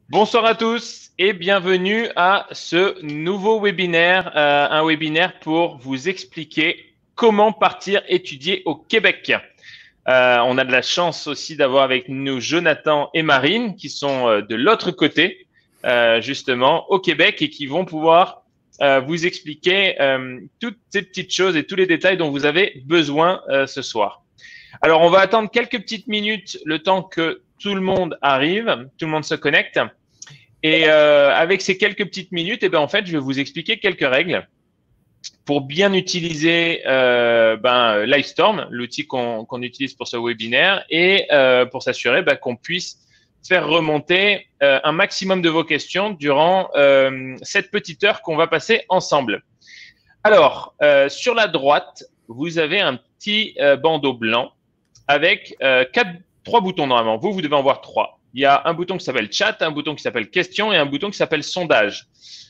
Bonsoir à tous et bienvenue à ce nouveau webinaire, un webinaire pour vous expliquer comment partir étudier au Québec. On a de la chance aussi d'avoir avec nous Jonathan et Marine qui sont de l'autre côté, justement, au Québec et qui vont pouvoir vous expliquer toutes ces petites choses et tous les détails dont vous avez besoin ce soir. Alors, on va attendre quelques petites minutes le temps que tout le monde arrive, tout le monde se connecte. Et avec ces quelques petites minutes, en fait, je vais vous expliquer quelques règles pour bien utiliser Livestorm, l'outil qu'on utilise pour ce webinaire, et pour s'assurer qu'on puisse faire remonter un maximum de vos questions durant cette petite heure qu'on va passer ensemble. Alors, sur la droite, vous avez un petit bandeau blanc avec trois boutons normalement. Vous devez en voir trois. Il y a un bouton qui s'appelle chat, un bouton qui s'appelle question et un bouton qui s'appelle sondage.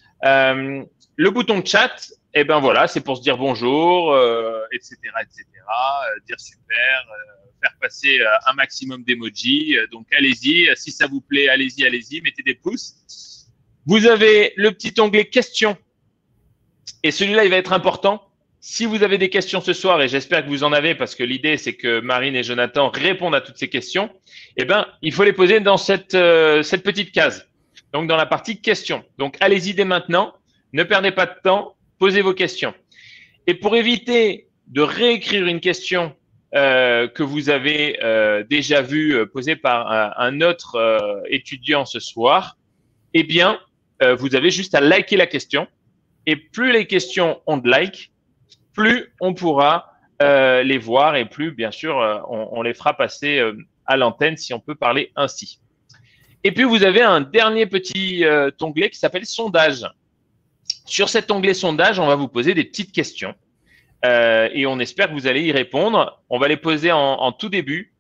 Le bouton chat, voilà, c'est pour se dire bonjour, etc., dire super, faire passer un maximum d'emojis. Donc allez-y, si ça vous plaît, allez-y, mettez des pouces. Vous avez le petit onglet questions et celui-là, il va être important. Si vous avez des questions ce soir, et j'espère que vous en avez parce que l'idée, c'est que Marine et Jonathan répondent à toutes ces questions, il faut les poser dans cette petite case. Donc, dans la partie questions. Donc, allez-y dès maintenant. Ne perdez pas de temps. Posez vos questions. Et pour éviter de réécrire une question que vous avez déjà vue posée par un autre étudiant ce soir, vous avez juste à liker la question. Et plus les questions ont de likes, plus on pourra les voir et plus, bien sûr, on les fera passer à l'antenne si on peut parler ainsi. Et puis, vous avez un dernier petit onglet qui s'appelle sondage. Sur cet onglet sondage, on va vous poser des petites questions et on espère que vous allez y répondre. On va les poser en tout début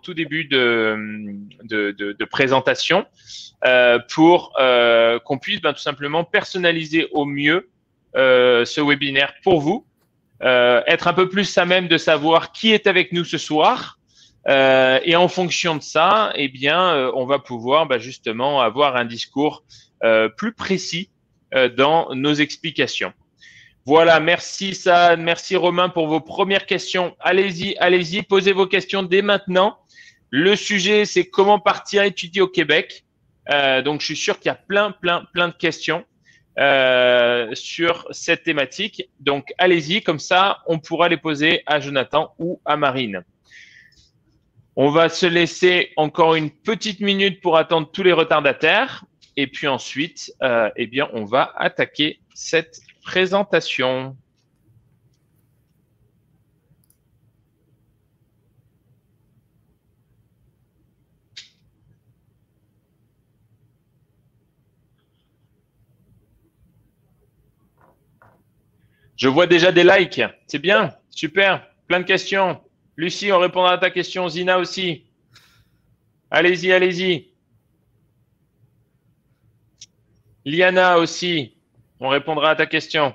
de présentation pour qu'on puisse tout simplement personnaliser au mieux ce webinaire pour vous. Être un peu plus à même de savoir qui est avec nous ce soir. Et en fonction de ça, on va pouvoir justement avoir un discours plus précis dans nos explications. Voilà, merci Saad, merci Romain pour vos premières questions. Allez-y, posez vos questions dès maintenant. Le sujet, c'est comment partir étudier au Québec. Donc, je suis sûr qu'il y a plein de questions sur cette thématique. Donc, allez-y, comme ça, on pourra les poser à Jonathan ou à Marine. On va se laisser encore une petite minute pour attendre tous les retardataires. Et puis ensuite, on va attaquer cette présentation. Je vois déjà des likes. C'est bien, super. Plein de questions. Lucie, on répondra à ta question. Zina aussi. Allez-y. Liana aussi. On répondra à ta question.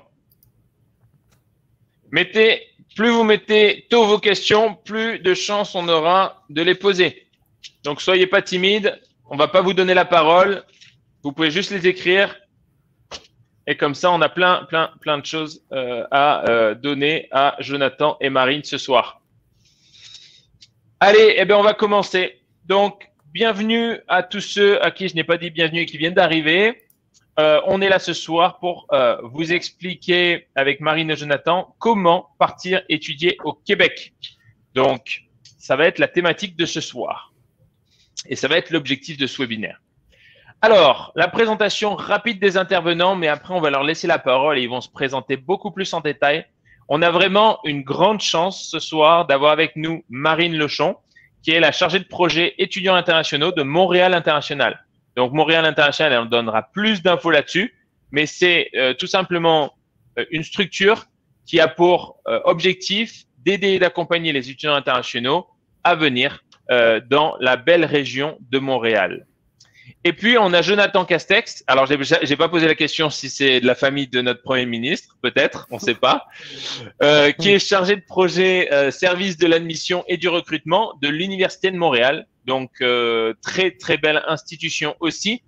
Plus vous mettez tôt vos questions, plus de chances on aura de les poser. Donc, soyez pas timide. On va pas vous donner la parole. Vous pouvez juste les écrire. Et comme ça, on a plein de choses à donner à Jonathan et Marine ce soir. Allez, on va commencer. Donc, bienvenue à tous ceux à qui je n'ai pas dit bienvenue et qui viennent d'arriver. On est là ce soir pour vous expliquer avec Marine et Jonathan comment partir étudier au Québec. Donc, ça va être la thématique de ce soir. Et ça va être l'objectif de ce webinaire. Alors, la présentation rapide des intervenants, mais après, on va leur laisser la parole et ils vont se présenter beaucoup plus en détail. On a vraiment une grande chance ce soir d'avoir avec nous Marine Lechon, qui est la chargée de projet étudiants internationaux de Montréal International. Donc, Montréal International, elle donnera plus d'infos là-dessus, mais c'est tout simplement une structure qui a pour objectif d'aider et d'accompagner les étudiants internationaux à venir dans la belle région de Montréal. Et puis, on a Jonathan Castex. Alors, j'ai pas posé la question si c'est de la famille de notre Premier ministre, peut-être, on ne sait pas, qui est chargé de projet service de l'admission et du recrutement de l'Université de Montréal. Donc, très belle institution aussi.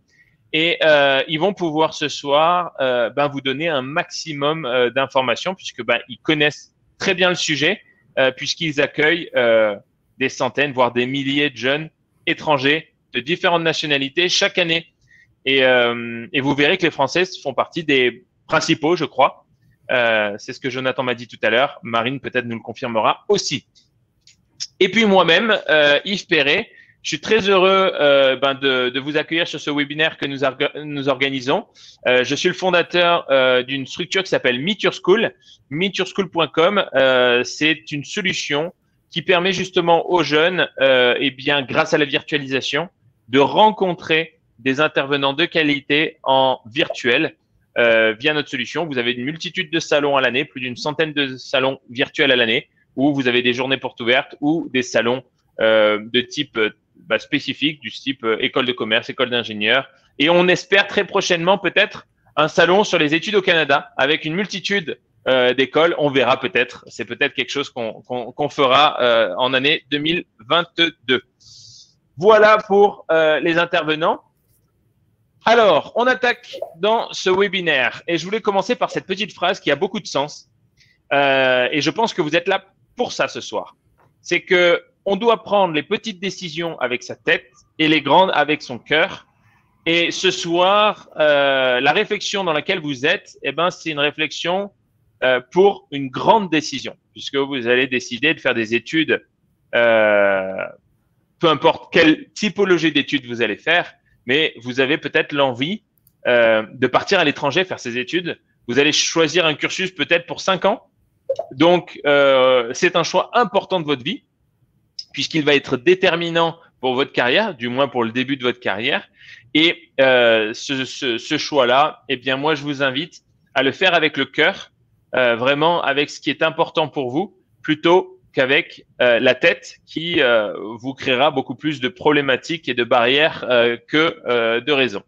Et ils vont pouvoir ce soir vous donner un maximum d'informations puisque ils connaissent très bien le sujet puisqu'ils accueillent des centaines, voire des milliers de jeunes étrangers de différentes nationalités chaque année. Et vous verrez que les Français font partie des principaux, je crois. C'est ce que Jonathan m'a dit tout à l'heure. Marine peut-être nous le confirmera aussi. Et puis moi-même, Yves Perret, je suis très heureux de vous accueillir sur ce webinaire que nous organisons. Je suis le fondateur d'une structure qui s'appelle Meet Your School. MeetYourSchool.com, c'est une solution qui permet justement aux jeunes, grâce à la virtualisation, de rencontrer des intervenants de qualité en virtuel via notre solution. Vous avez une multitude de salons à l'année, plus d'une centaine de salons virtuels à l'année, où vous avez des journées portes ouvertes ou des salons de type spécifique, du type école de commerce, école d'ingénieurs. Et on espère très prochainement peut-être un salon sur les études au Canada avec une multitude d'écoles. On verra peut-être. C'est peut-être quelque chose qu'on fera en année 2022. Voilà pour les intervenants. Alors, on attaque dans ce webinaire et je voulais commencer par cette petite phrase qui a beaucoup de sens et je pense que vous êtes là pour ça ce soir. C'est que on doit prendre les petites décisions avec sa tête et les grandes avec son cœur. Et ce soir, la réflexion dans laquelle vous êtes, c'est une réflexion pour une grande décision, puisque vous allez décider de faire des études, peu importe quelle typologie d'études vous allez faire, mais vous avez peut-être l'envie de partir à l'étranger faire ces études. Vous allez choisir un cursus peut-être pour 5 ans. Donc, c'est un choix important de votre vie, puisqu'il va être déterminant pour votre carrière, du moins pour le début de votre carrière. Et ce choix-là, moi, je vous invite à le faire avec le cœur, vraiment avec ce qui est important pour vous, plutôt qu'avec la tête qui vous créera beaucoup plus de problématiques et de barrières que de raisons.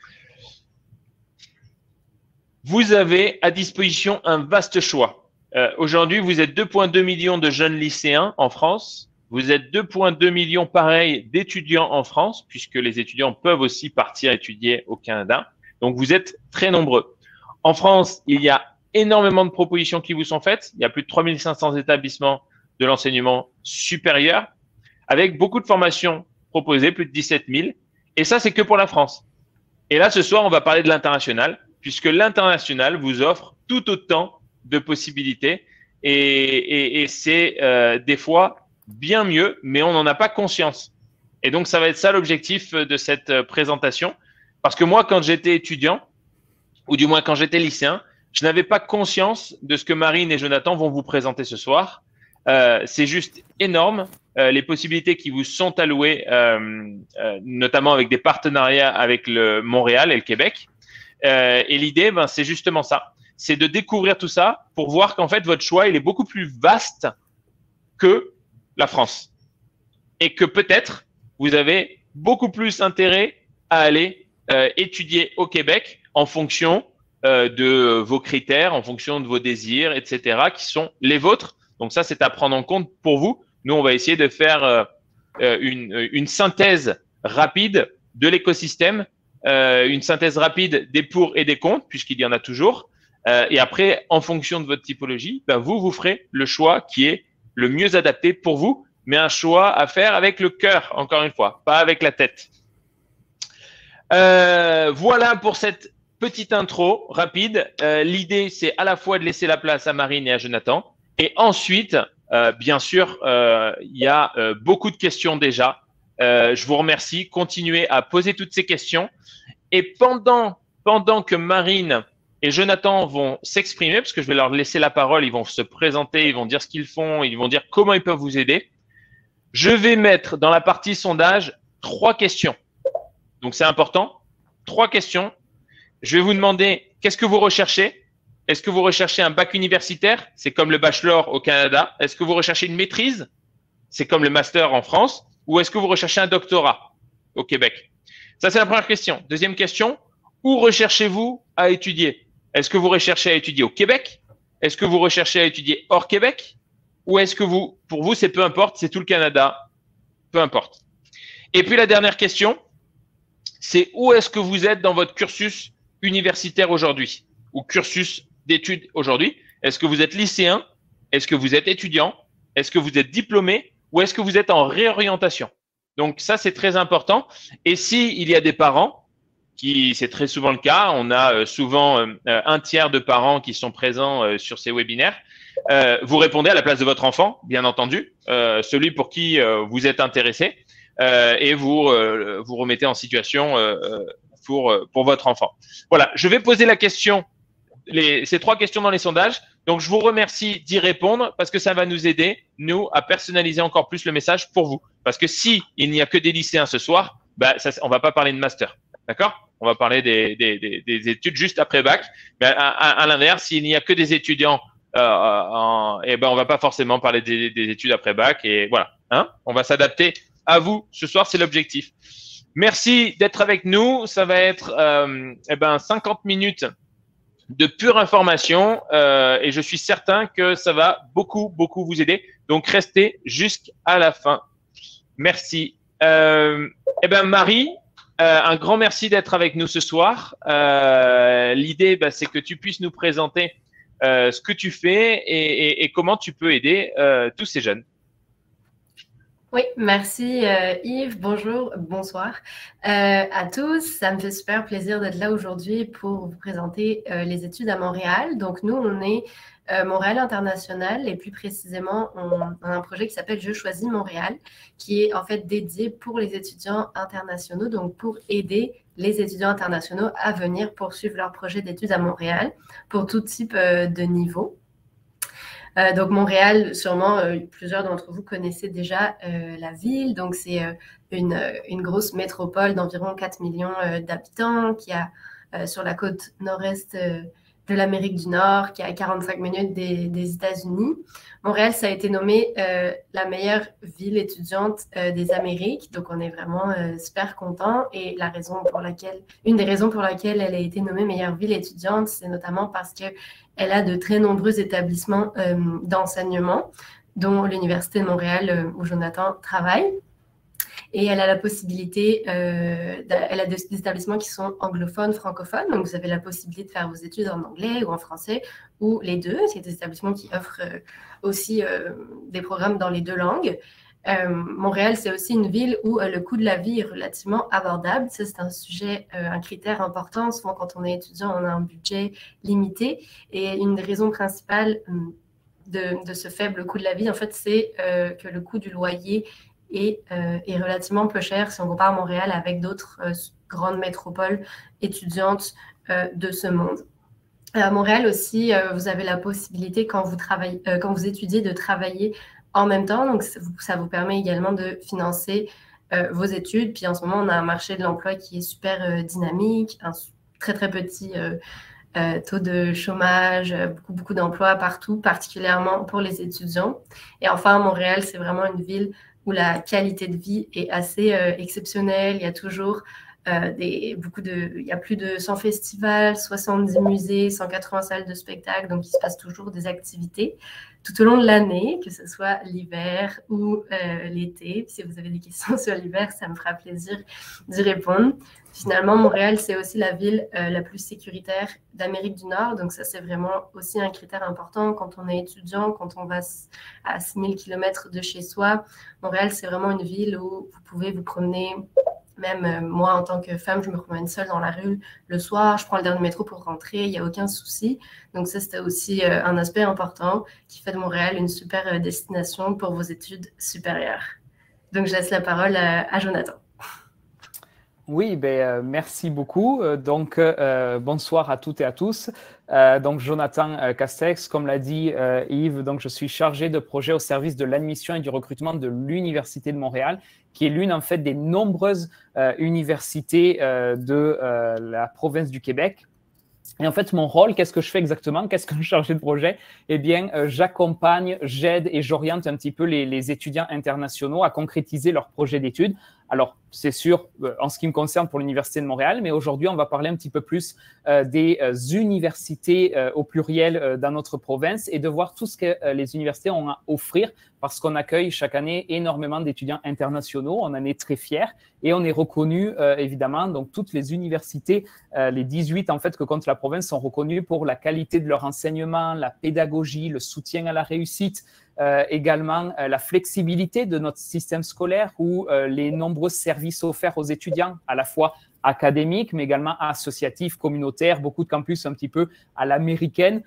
Vous avez à disposition un vaste choix. Aujourd'hui, vous êtes 2,2 millions de jeunes lycéens en France. Vous êtes 2,2 millions pareil d'étudiants en France, puisque les étudiants peuvent aussi partir étudier au Canada. Donc, vous êtes très nombreux. En France, il y a énormément de propositions qui vous sont faites. Il y a plus de 3500 établissements de l'enseignement supérieur, avec beaucoup de formations proposées, plus de 17 000. Et ça, c'est que pour la France. Et là, ce soir, on va parler de l'international, puisque l'international vous offre tout autant de possibilités. Et c'est des fois bien mieux, mais on n'en a pas conscience. Et donc, ça va être ça l'objectif de cette présentation. Parce que moi, quand j'étais étudiant, ou du moins quand j'étais lycéen, je n'avais pas conscience de ce que Marine et Jonathan vont vous présenter ce soir. C'est juste énorme, les possibilités qui vous sont allouées, notamment avec des partenariats avec le Montréal et le Québec. Et l'idée, c'est justement ça. C'est de découvrir tout ça pour voir qu'en fait, votre choix, il est beaucoup plus vaste que la France. Et que peut-être, vous avez beaucoup plus intérêt à aller étudier au Québec en fonction de vos critères, en fonction de vos désirs, etc., qui sont les vôtres. Donc ça, c'est à prendre en compte pour vous. Nous, on va essayer de faire une synthèse rapide de l'écosystème, une synthèse rapide des pour et des contre, puisqu'il y en a toujours. Et après, en fonction de votre typologie, vous ferez le choix qui est le mieux adapté pour vous, mais un choix à faire avec le cœur, encore une fois, pas avec la tête. Voilà pour cette petite intro rapide. L'idée, c'est à la fois de laisser la place à Marine et à Jonathan. Et ensuite, bien sûr, il y a beaucoup de questions déjà. Je vous remercie. Continuez à poser toutes ces questions. Et pendant que Marine et Jonathan vont s'exprimer, parce que je vais leur laisser la parole, ils vont se présenter, ils vont dire ce qu'ils font, ils vont dire comment ils peuvent vous aider. Je vais mettre dans la partie sondage 3 questions. Donc, c'est important. 3 questions. Je vais vous demander qu'est-ce que vous recherchez. Est-ce que vous recherchez un bac universitaire? C'est comme le bachelor au Canada. Est-ce que vous recherchez une maîtrise? C'est comme le master en France. Ou est-ce que vous recherchez un doctorat au Québec? Ça, c'est la première question. Deuxième question, où recherchez-vous à étudier? Est-ce que vous recherchez à étudier au Québec? Est-ce que vous recherchez à étudier hors Québec? Ou est-ce que pour vous, c'est peu importe, c'est tout le Canada? Peu importe. Et puis, la dernière question, c'est où est-ce que vous êtes dans votre cursus universitaire aujourd'hui ou cursus d'études aujourd'hui. Est-ce que vous êtes lycéen? Est-ce que vous êtes étudiant? Est-ce que vous êtes diplômé? Ou est-ce que vous êtes en réorientation? Donc ça, c'est très important. Et si il y a des parents, c'est très souvent le cas, on a souvent un tiers de parents qui sont présents sur ces webinaires, vous répondez à la place de votre enfant, bien entendu, celui pour qui vous êtes intéressé, et vous remettez en situation pour votre enfant. Voilà, je vais poser la question, ces 3 questions dans les sondages. Donc, je vous remercie d'y répondre parce que ça va nous aider, nous, à personnaliser encore plus le message pour vous. Parce que si il n'y a que des lycéens ce soir, bah, on va pas parler de master. D'accord? On va parler des études juste après bac. Mais à l'inverse, s'il n'y a que des étudiants, eh ben, on va pas forcément parler des études après bac. Et voilà. Hein? On va s'adapter à vous. Ce soir, c'est l'objectif. Merci d'être avec nous. Ça va être 50 minutes de pure information et je suis certain que ça va beaucoup vous aider. Donc, restez jusqu'à la fin. Merci. Marie, un grand merci d'être avec nous ce soir. L'idée, c'est que tu puisses nous présenter ce que tu fais et comment tu peux aider tous ces jeunes. Oui, merci Yves. Bonjour, bonsoir à tous. Ça me fait super plaisir d'être là aujourd'hui pour vous présenter les études à Montréal. Donc, nous, on est Montréal International et plus précisément, on a un projet qui s'appelle Je choisis Montréal, qui est en fait dédié pour les étudiants internationaux, donc pour aider les étudiants internationaux à venir poursuivre leur projet d'études à Montréal pour tout type de niveau. Donc, Montréal, sûrement, plusieurs d'entre vous connaissez déjà la ville. Donc, c'est une grosse métropole d'environ 4 millions d'habitants qui a sur la côte nord-est de l'Amérique du Nord, qui est à 45 minutes des États-Unis. Montréal, ça a été nommé la meilleure ville étudiante des Amériques. Donc, on est vraiment super contents. Et une des raisons pour laquelle elle a été nommée meilleure ville étudiante, c'est notamment parce qu'elle a de très nombreux établissements d'enseignement, dont l'Université de Montréal, où Jonathan travaille. Et elle a la possibilité, elle a des établissements qui sont anglophones, francophones. Donc, vous avez la possibilité de faire vos études en anglais ou en français, ou les deux. C'est des établissements qui offrent aussi des programmes dans les 2 langues. Montréal, c'est aussi une ville où le coût de la vie est relativement abordable. Ça, c'est un sujet, un critère important. Souvent, quand on est étudiant, on a un budget limité. Et une des raisons principales de ce faible coût de la vie, en fait, c'est que le coût du loyer est relativement peu cher si on compare Montréal avec d'autres grandes métropoles étudiantes de ce monde. À Montréal aussi, vous avez la possibilité, quand vous étudiez, de travailler en même temps. Donc, ça vous permet également de financer vos études. Puis en ce moment, on a un marché de l'emploi qui est super dynamique, un très, très petit taux de chômage, beaucoup d'emplois partout, particulièrement pour les étudiants. Et enfin, Montréal, c'est vraiment une ville où la qualité de vie est assez exceptionnelle. Il y a toujours il y a plus de 100 festivals, 70 musées, 180 salles de spectacle, donc il se passe toujours des activités tout au long de l'année, que ce soit l'hiver ou l'été. Si vous avez des questions sur l'hiver, ça me fera plaisir d'y répondre. Finalement, Montréal, c'est aussi la ville la plus sécuritaire d'Amérique du Nord, donc ça, c'est vraiment aussi un critère important quand on est étudiant, quand on va à 6000 km de chez soi. Montréal, c'est vraiment une ville où vous pouvez vous promener. Même moi, en tant que femme, je me promène seule dans la rue le soir. Je prends le dernier métro pour rentrer. Il n'y a aucun souci. Donc ça, c'était aussi un aspect important qui fait de Montréal une super destination pour vos études supérieures. Donc, je laisse la parole à Jonathan. Oui, merci beaucoup. Donc, bonsoir à toutes et à tous. Donc, Jonathan Castex, comme l'a dit Yves, donc je suis chargé de projet au service de l'admission et du recrutement de l'Université de Montréal, qui est l'une en fait des nombreuses universités de la province du Québec. Et en fait, mon rôle, qu'est-ce que je fais exactement? Qu'est-ce qu'un chargé de projet? Eh bien, j'accompagne, j'aide et j'oriente un petit peu les étudiants internationaux à concrétiser leur projet d'études Alors, c'est sûr, en ce qui me concerne pour l'Université de Montréal, mais aujourd'hui, on va parler un petit peu plus des universités au pluriel dans notre province et de voir tout ce que les universités ont à offrir parce qu'on accueille chaque année énormément d'étudiants internationaux. On en est très fiers et on est reconnu, évidemment, donc toutes les universités, les 18 en fait que compte la province sont reconnues pour la qualité de leur enseignement, la pédagogie, le soutien à la réussite, également la flexibilité de notre système scolaire ou les nombreux services offerts aux étudiants, à la fois académiques, mais également associatifs, communautaires, beaucoup de campus un petit peu à l'américaine.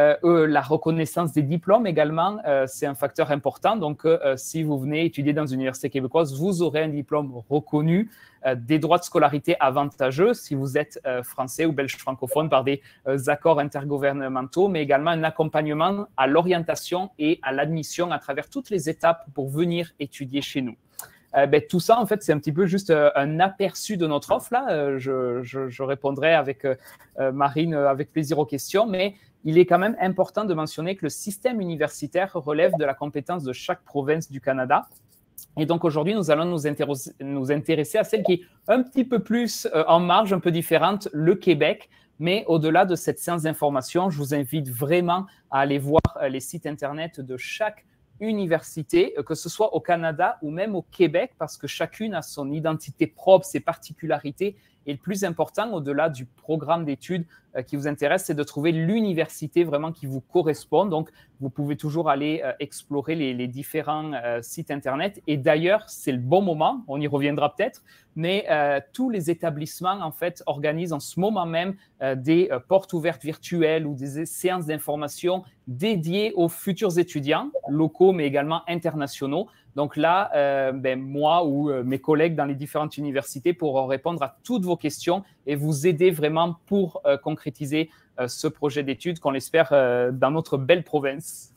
La reconnaissance des diplômes également, c'est un facteur important. Donc, si vous venez étudier dans une université québécoise, vous aurez un diplôme reconnu, des droits de scolarité avantageux si vous êtes français ou belge francophone par des accords intergouvernementaux, mais également un accompagnement à l'orientation et à l'admission à travers toutes les étapes pour venir étudier chez nous. Tout ça, en fait, c'est un petit peu juste un aperçu de notre offre. Là, je répondrai avec Marine avec plaisir aux questions, mais il est quand même important de mentionner que le système universitaire relève de la compétence de chaque province du Canada. Et donc, aujourd'hui, nous allons nous intéresser à celle qui est un petit peu plus en marge, un peu différente, le Québec. Mais au-delà de cette séance d'information, je vous invite vraiment à aller voir les sites Internet de chaque université, que ce soit au Canada ou même au Québec, parce que chacune a son identité propre, ses particularités. Et le plus important, au-delà du programme d'études qui vous intéresse, c'est de trouver l'université vraiment qui vous correspond. Donc, vous pouvez toujours aller explorer les différents sites Internet. Et d'ailleurs, c'est le bon moment, on y reviendra peut-être, mais tous les établissements, en fait, organisent en ce moment même des portes ouvertes virtuelles ou des séances d'information dédiées aux futurs étudiants, locaux, mais également internationaux. Donc là, moi ou mes collègues dans les différentes universités pourront répondre à toutes vos questions et vous aider vraiment pour concrétiser ce projet d'études qu'on l'espère dans notre belle province.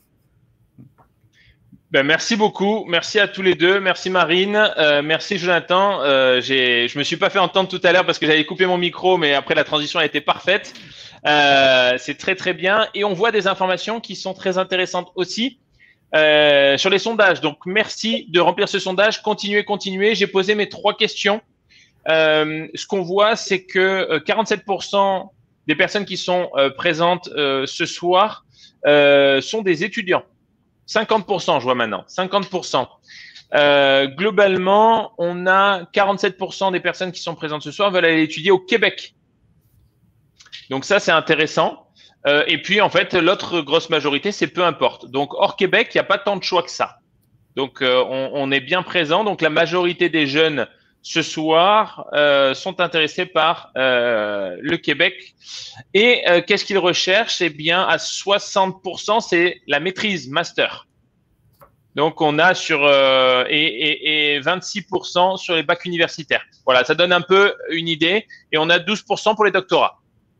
Merci beaucoup. Merci à tous les deux. Merci Marine. Merci Jonathan. Je me suis pas fait entendre tout à l'heure parce que j'avais coupé mon micro, mais après la transition a été parfaite. C'est très très bien. Et on voit des informations qui sont très intéressantes aussi. Sur les sondages. Donc, merci de remplir ce sondage. Continuez. J'ai posé mes 3 questions. Ce qu'on voit, c'est que 47% des personnes qui sont présentes ce soir sont des étudiants. 50%, je vois maintenant. 50%. Globalement, on a 47% des personnes qui sont présentes ce soir veulent aller étudier au Québec. Donc ça, c'est intéressant. Et puis, en fait, l'autre grosse majorité, c'est peu importe. Donc, hors Québec, il n'y a pas tant de choix que ça. Donc, on est bien présent. Donc, la majorité des jeunes ce soir sont intéressés par le Québec. Et qu'est-ce qu'ils recherchent? Eh bien, à 60%, c'est la maîtrise master. Donc, on a sur et 26% sur les bacs universitaires. Voilà, ça donne un peu une idée. Et on a 12% pour les doctorats.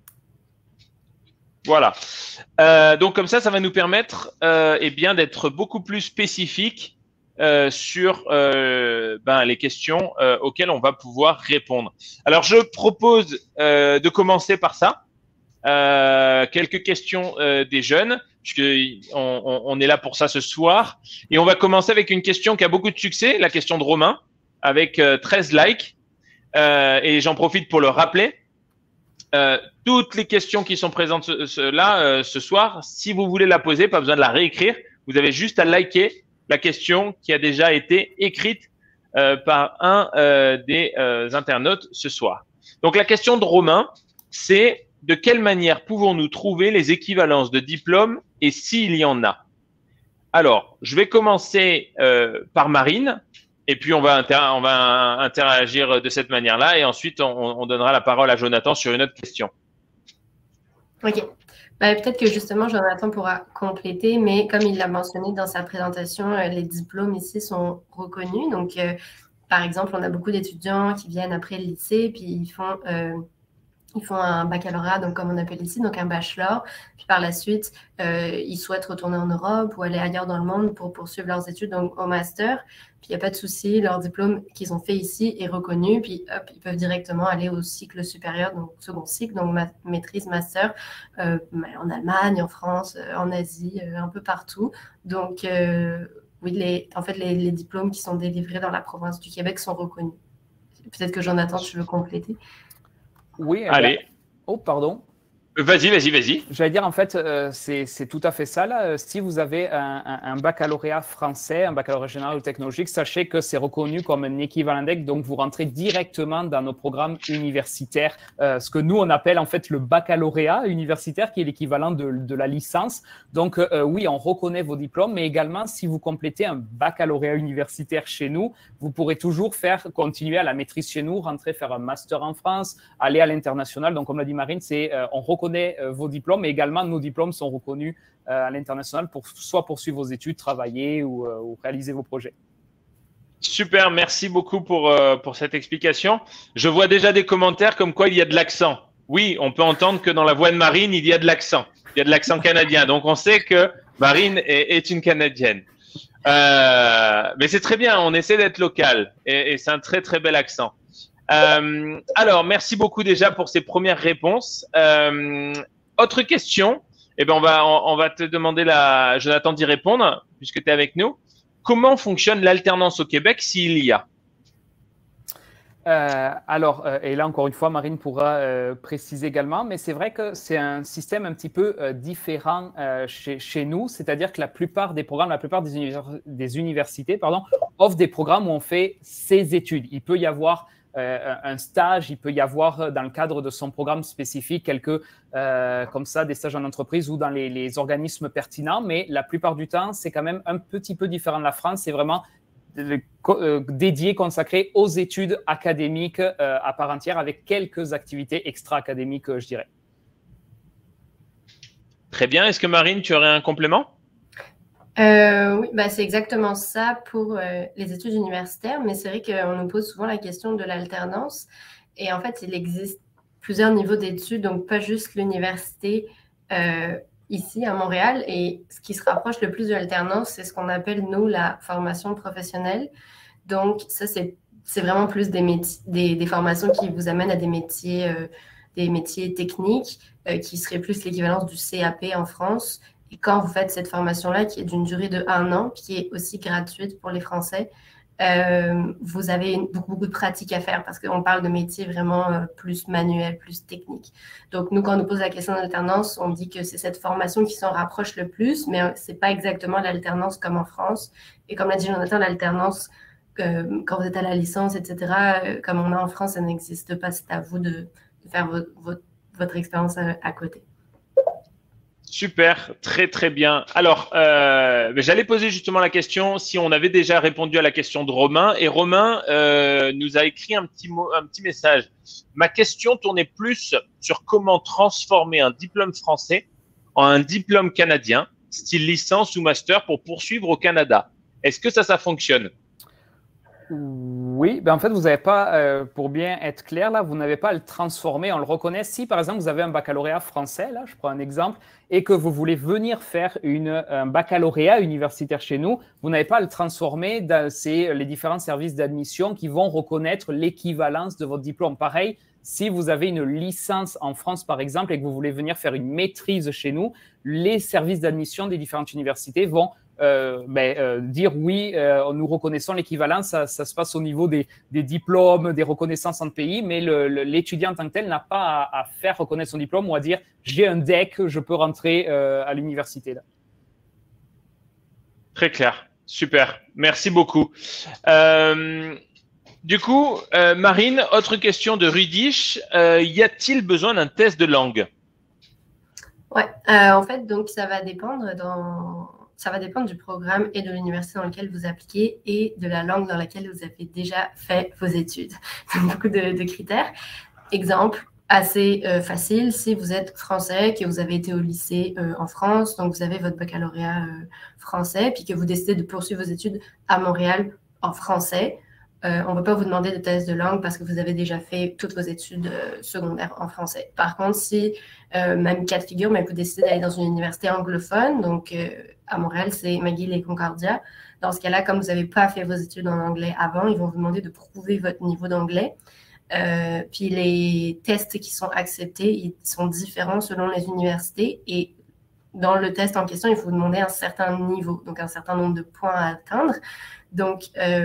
Voilà. Donc comme ça va nous permettre bien d'être beaucoup plus spécifique sur les questions auxquelles on va pouvoir répondre. Alors je propose de commencer par ça. Quelques questions des jeunes, puisqu'on est là pour ça ce soir. Et on va commencer avec une question qui a beaucoup de succès, la question de Romain, avec 13 likes. Et j'en profite pour le rappeler. Toutes les questions qui sont présentes ce soir, si vous voulez la poser, pas besoin de la réécrire. Vous avez juste à liker la question qui a déjà été écrite par un des internautes ce soir. Donc, la question de Romain, c'est de quelle manière pouvons-nous trouver les équivalences de diplômes et s'il y en a? Alors, je vais commencer par Marine. Et puis, on va interagir de cette manière-là. Et ensuite, on donnera la parole à Jonathan sur une autre question. OK. Peut-être que justement, Jonathan pourra compléter, mais comme il l'a mentionné dans sa présentation, les diplômes ici sont reconnus. Donc, par exemple, on a beaucoup d'étudiants qui viennent après le lycée, puis ils font un baccalauréat, donc comme on appelle ici, donc un bachelor. Puis par la suite, ils souhaitent retourner en Europe ou aller ailleurs dans le monde pour poursuivre leurs études donc au master. Puis il n'y a pas de souci, leur diplôme qu'ils ont fait ici est reconnu. Puis hop, ils peuvent directement aller au cycle supérieur, donc second cycle, donc maîtrise, master, en Allemagne, en France, en Asie, un peu partout. Donc oui, les diplômes qui sont délivrés dans la province du Québec sont reconnus. Peut-être que Jonathan, tu veux compléter? Oui. Allez. Oh, pardon. Vas-y. J'allais dire, en fait, c'est tout à fait ça. Là. Si vous avez un baccalauréat français, un baccalauréat général ou technologique, sachez que c'est reconnu comme un équivalent DEC. Donc, vous rentrez directement dans nos programmes universitaires, ce que nous, on appelle en fait le baccalauréat universitaire, qui est l'équivalent de la licence. Donc, oui, on reconnaît vos diplômes, mais également, si vous complétez un baccalauréat universitaire chez nous, vous pourrez toujours continuer à la maîtrise chez nous, rentrer faire un master en France, aller à l'international. Donc, comme l'a dit Marine, on reconnaît vos diplômes, mais également nos diplômes sont reconnus à l'international pour soit poursuivre vos études, travailler ou réaliser vos projets. Super, merci beaucoup pour cette explication. Je vois déjà des commentaires comme quoi il y a de l'accent. Oui, on peut entendre que dans la voix de Marine, il y a de l'accent. Il y a de l'accent canadien. Donc, on sait que Marine est une Canadienne. Mais c'est très bien, on essaie d'être local et c'est un très, très bel accent. Alors, merci beaucoup déjà pour ces premières réponses. Autre question, eh ben on va te demander, Jonathan, d'y répondre puisque tu es avec nous. Comment fonctionne l'alternance au Québec s'il y a? Et là, encore une fois, Marine pourra préciser également, mais c'est vrai que c'est un système un petit peu différent chez nous, c'est-à-dire que la plupart des programmes, la plupart des universités offrent des programmes où on fait ses études. Il peut y avoir un stage, il peut y avoir dans le cadre de son programme spécifique comme ça, des stages en entreprise ou dans les organismes pertinents, mais la plupart du temps, c'est quand même un petit peu différent de la France. C'est vraiment dédié, consacré aux études académiques à part entière, avec quelques activités extra-académiques, je dirais. Très bien. Est-ce que Marine, tu aurais un complément? Oui, c'est exactement ça pour les études universitaires, mais c'est vrai qu'on nous pose souvent la question de l'alternance. Et en fait, il existe plusieurs niveaux d'études, donc pas juste l'université ici à Montréal. Et ce qui se rapproche le plus de l'alternance, c'est ce qu'on appelle, nous, la formation professionnelle. Donc, ça, c'est vraiment plus des formations qui vous amènent à des métiers techniques, qui seraient plus l'équivalence du CAP en France. Et quand vous faites cette formation-là, qui est d'une durée de 1 an, qui est aussi gratuite pour les Français, vous avez beaucoup de pratiques à faire parce qu'on parle de métiers vraiment plus manuels, plus techniques. Donc, nous, quand on nous pose la question d'alternance, on dit que c'est cette formation qui s'en rapproche le plus, mais ce n'est pas exactement l'alternance comme en France. Et comme l'a dit Jonathan, l'alternance, quand vous êtes à la licence, etc., comme on a en France, ça n'existe pas. C'est à vous de faire votre expérience à côté. Super, très très bien. Alors, j'allais poser justement la question si on avait déjà répondu à la question de Romain. Et Romain nous a écrit un petit message. Ma question tournait plus sur comment transformer un diplôme français en un diplôme canadien, style licence ou master, pour poursuivre au Canada. Est-ce que ça fonctionne? Oui, en fait, vous n'avez pas, pour bien être clair, là, vous n'avez pas à le transformer, on le reconnaît. Si, par exemple, vous avez un baccalauréat français, là, je prends un exemple, et que vous voulez venir faire un baccalauréat universitaire chez nous, vous n'avez pas à le transformer. C'est les différents services d'admission qui vont reconnaître l'équivalence de votre diplôme. Pareil, si vous avez une licence en France, par exemple, et que vous voulez venir faire une maîtrise chez nous, les services d'admission des différentes universités vont dire oui, nous reconnaissons l'équivalence, ça se passe au niveau des diplômes, des reconnaissances entre pays, mais l'étudiant en tant que tel n'a pas à faire reconnaître son diplôme ou à dire j'ai un DEC, je peux rentrer à l'université. Là. Très clair, super, merci beaucoup. Du coup, Marine, autre question de Rudish, y a-t-il besoin d'un test de langue? Ouais, en fait, donc ça va dépendre du programme et de l'université dans lequel vous appliquez et de la langue dans laquelle vous avez déjà fait vos études. Donc, beaucoup de critères. Exemple assez facile, si vous êtes français, que vous avez été au lycée en France, donc vous avez votre baccalauréat français, puis que vous décidez de poursuivre vos études à Montréal en français, on ne va pas vous demander de test de langue parce que vous avez déjà fait toutes vos études secondaires en français. Par contre, si, même cas de figure, mais vous décidez d'aller dans une université anglophone, donc à Montréal, c'est McGill et Concordia. Dans ce cas-là, comme vous n'avez pas fait vos études en anglais avant, ils vont vous demander de prouver votre niveau d'anglais. Puis les tests qui sont acceptés, ils sont différents selon les universités. Et dans le test en question, il faut vous demander un certain niveau, donc un certain nombre de points à atteindre. Donc,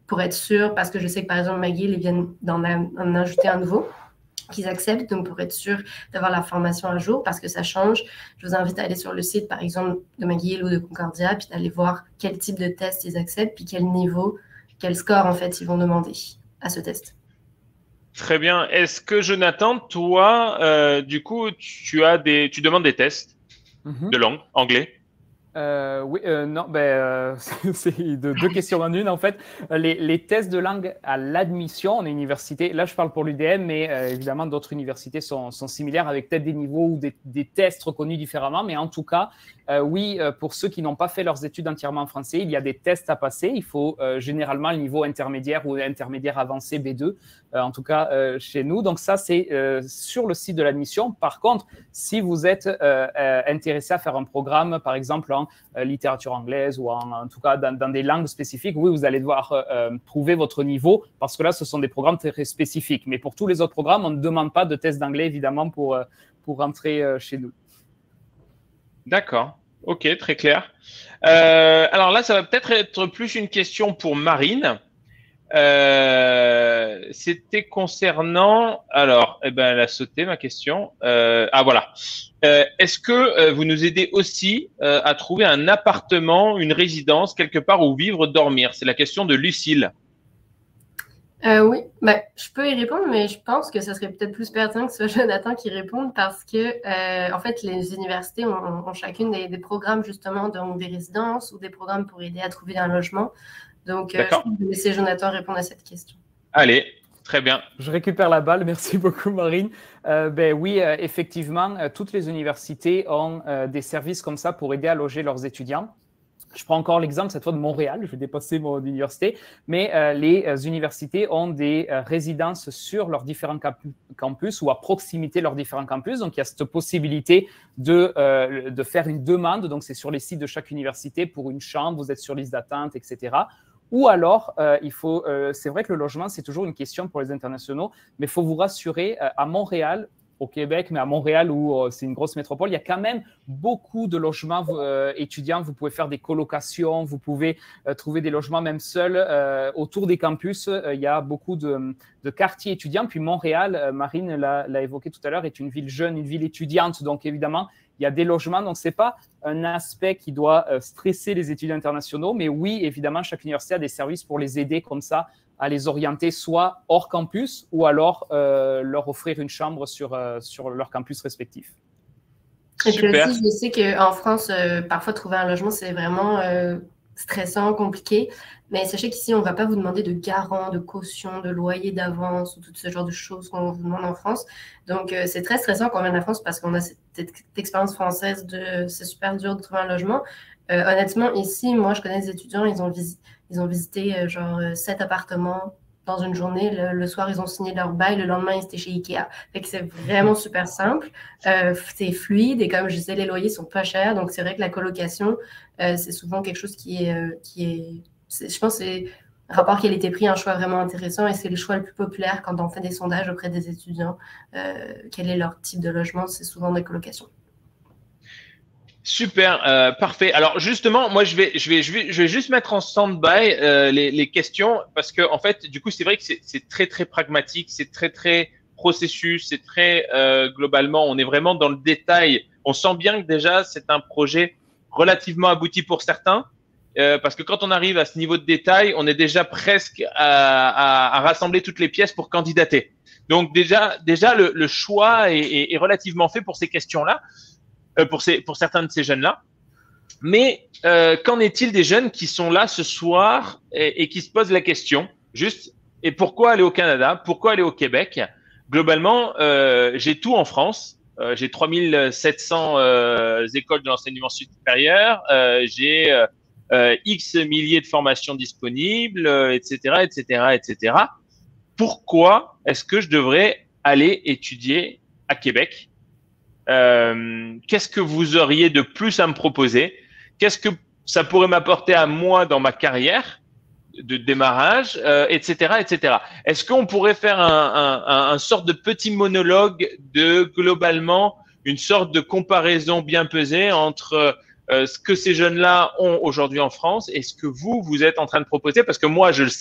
pour être sûr, parce que je sais que par exemple McGill, ils viennent d'en ajouter un nouveau qu'ils acceptent, donc pour être sûr d'avoir la formation à jour, parce que ça change. Je vous invite à aller sur le site, par exemple, de McGill ou de Concordia, puis d'aller voir quel type de test ils acceptent, puis quel niveau, quel score, en fait, ils vont demander à ce test. Très bien. Est-ce que Jonathan, toi, du coup, tu demandes des tests de langue, anglais? Oui, non, c'est deux questions en une en fait. Les tests de langue à l'admission en université, là je parle pour l'UDM, mais évidemment d'autres universités sont similaires avec peut-être des niveaux ou des tests reconnus différemment, mais en tout cas, oui, pour ceux qui n'ont pas fait leurs études entièrement en français, il y a des tests à passer. Il faut généralement le niveau intermédiaire ou intermédiaire avancé B2, en tout cas chez nous. Donc ça, c'est sur le site de l'admission. Par contre, si vous êtes intéressé à faire un programme, par exemple en littérature anglaise ou en tout cas dans des langues spécifiques, oui, vous allez devoir prouver votre niveau parce que là, ce sont des programmes très spécifiques. Mais pour tous les autres programmes, on ne demande pas de test d'anglais, évidemment, pour rentrer chez nous. D'accord. Ok, très clair. Alors là, ça va peut-être être plus une question pour Marine. C'était concernant… Alors, elle a sauté ma question. Voilà. Est-ce que vous nous aidez aussi à trouver un appartement, une résidence, quelque part où vivre, dormir? C'est la question de Lucille. Oui, je peux y répondre, mais je pense que ça serait peut-être plus pertinent que ce soit Jonathan qui réponde parce que, en fait, les universités ont chacune des programmes justement, donc des résidences ou des programmes pour aider à trouver un logement. Donc, je vais laisser Jonathan répondre à cette question. Allez, très bien. Je récupère la balle. Merci beaucoup, Marine. Oui, effectivement, toutes les universités ont des services comme ça pour aider à loger leurs étudiants. Je prends encore l'exemple cette fois de Montréal, je vais dépasser mon université, mais les universités ont des résidences sur leurs différents campus ou à proximité de leurs différents campus. Donc, il y a cette possibilité de faire une demande. Donc, c'est sur les sites de chaque université pour une chambre, vous êtes sur liste d'attente, etc. Ou alors, c'est vrai que le logement, c'est toujours une question pour les internationaux, mais il faut vous rassurer, à Montréal, au Québec, mais à Montréal où c'est une grosse métropole, il y a quand même beaucoup de logements étudiants. Vous pouvez faire des colocations, vous pouvez trouver des logements même seuls. Autour des campus, il y a beaucoup de quartiers étudiants. Puis Montréal, Marine l'a évoqué tout à l'heure, est une ville jeune, une ville étudiante. Donc évidemment, il y a des logements. Donc ce n'est pas un aspect qui doit stresser les étudiants internationaux. Mais oui, évidemment, chaque université a des services pour les aider comme ça à les orienter soit hors campus ou alors leur offrir une chambre sur leur campus respectif. Et puis aussi, je sais qu'en France, parfois trouver un logement, c'est vraiment stressant, compliqué. Mais sachez qu'ici, on ne va pas vous demander de garant, de caution, de loyer d'avance ou tout ce genre de choses qu'on vous demande en France. Donc, c'est très stressant quand on vient de France parce qu'on a cette expérience française de c'est super dur de trouver un logement. Honnêtement, ici, moi, je connais des étudiants, ils ont visité 7 appartements dans une journée. Le soir, ils ont signé leur bail. Le lendemain, ils étaient chez Ikea. Fait que c'est vraiment super simple. C'est fluide et comme je disais, les loyers sont pas chers. Donc, c'est vrai que la colocation, c'est souvent quelque chose qui est je pense que c'est rapport qualité-prix, un choix vraiment intéressant et c'est le choix le plus populaire quand on fait des sondages auprès des étudiants. Quel est leur type de logement? C'est souvent des colocations. Super, parfait. Alors justement, moi je vais juste mettre en stand-by les questions parce que en fait, du coup, c'est vrai que c'est très très pragmatique, c'est très très processus, c'est très globalement, on est vraiment dans le détail. On sent bien que déjà c'est un projet relativement abouti pour certains parce que quand on arrive à ce niveau de détail, on est déjà presque à rassembler toutes les pièces pour candidater. Donc déjà le choix est relativement fait pour ces questions-là. Pour certains de ces jeunes-là. Mais qu'en est-il des jeunes qui sont là ce soir et qui se posent la question, juste, et pourquoi aller au Canada? Pourquoi aller au Québec? Globalement, j'ai tout en France. J'ai 3700 écoles de l'enseignement supérieur. J'ai X milliers de formations disponibles, etc., etc., etc. Pourquoi est-ce que je devrais aller étudier à Québec? Qu'est-ce que vous auriez de plus à me proposer? Qu'est-ce que ça pourrait m'apporter à moi dans ma carrière de démarrage, etc., etc. Est-ce qu'on pourrait faire un sorte de petit monologue de globalement une sorte de comparaison bien pesée entre ce que ces jeunes-là ont aujourd'hui en France et ce que vous êtes en train de proposer? Parce que moi, je le sais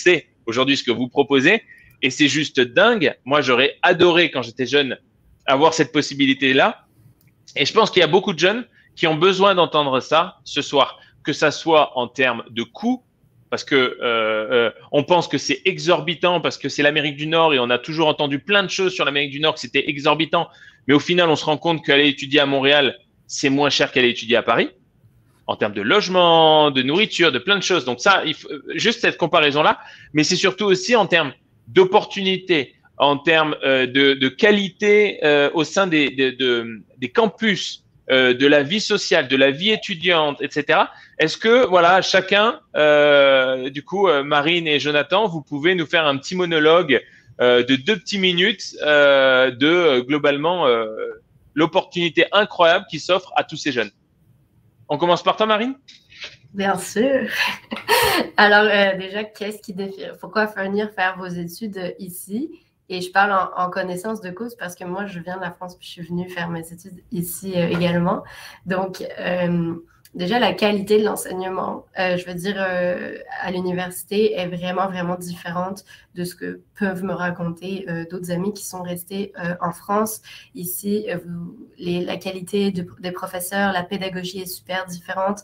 aujourd'hui ce que vous proposez. Et c'est juste dingue. Moi, j'aurais adoré, quand j'étais jeune, avoir cette possibilité-là. Et je pense qu'il y a beaucoup de jeunes qui ont besoin d'entendre ça ce soir, que ça soit en termes de coûts, parce que on pense que c'est exorbitant, parce que c'est l'Amérique du Nord et on a toujours entendu plein de choses sur l'Amérique du Nord que c'était exorbitant. Mais au final, on se rend compte qu'aller étudier à Montréal, c'est moins cher qu'aller étudier à Paris, en termes de logement, de nourriture, de plein de choses. Donc ça, il faut juste cette comparaison-là, mais c'est surtout aussi en termes d'opportunités, en termes de qualité au sein des campus, de la vie sociale, de la vie étudiante, etc. Est-ce que, voilà, chacun, du coup, Marine et Jonathan, vous pouvez nous faire un petit monologue de 2 petites minutes de globalement l'opportunité incroyable qui s'offre à tous ces jeunes. On commence par toi, Marine? Bien sûr. Alors, déjà, qu'est-ce qui définit? Pourquoi venir faire vos études ici? Et je parle en connaissance de cause parce que moi, je viens de la France puis je suis venue faire mes études ici également. Donc, déjà, la qualité de l'enseignement, je veux dire, à l'université est vraiment, vraiment différente de ce que peuvent me raconter d'autres amis qui sont restés en France. Ici, la qualité des professeurs, la pédagogie est super différente.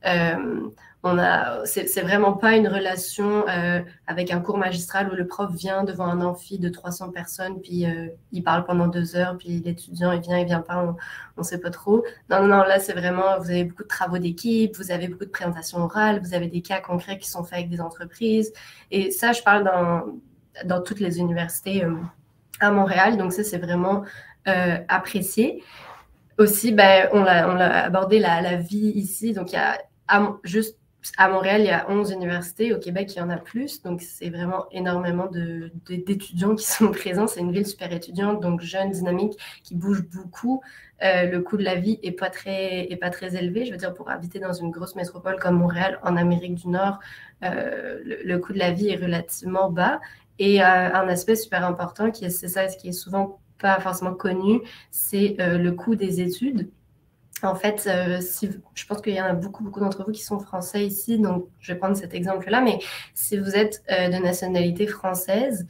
C'est vraiment pas une relation avec un cours magistral où le prof vient devant un amphi de 300 personnes, puis il parle pendant 2 heures, puis l'étudiant, il vient pas, on sait pas trop. Non, là, c'est vraiment, vous avez beaucoup de travaux d'équipe, vous avez beaucoup de présentations orales, vous avez des cas concrets qui sont faits avec des entreprises. Et ça, je parle dans toutes les universités à Montréal. Donc ça, c'est vraiment apprécié. Aussi, on l'a abordé la vie ici. Donc, il y a juste à Montréal, il y a 11 universités. Au Québec, il y en a plus. Donc, c'est vraiment énormément d'étudiants qui sont présents. C'est une ville super étudiante, donc jeune, dynamique, qui bouge beaucoup. Le coût de la vie n'est pas très élevé. Je veux dire, pour habiter dans une grosse métropole comme Montréal, en Amérique du Nord, le coût de la vie est relativement bas. Et un aspect super important, c'est ça, ce qui est souvent pas forcément connu, c'est le coût des études. En fait, je pense qu'il y en a beaucoup d'entre vous qui sont français ici, donc je vais prendre cet exemple-là, mais si vous êtes de nationalité française,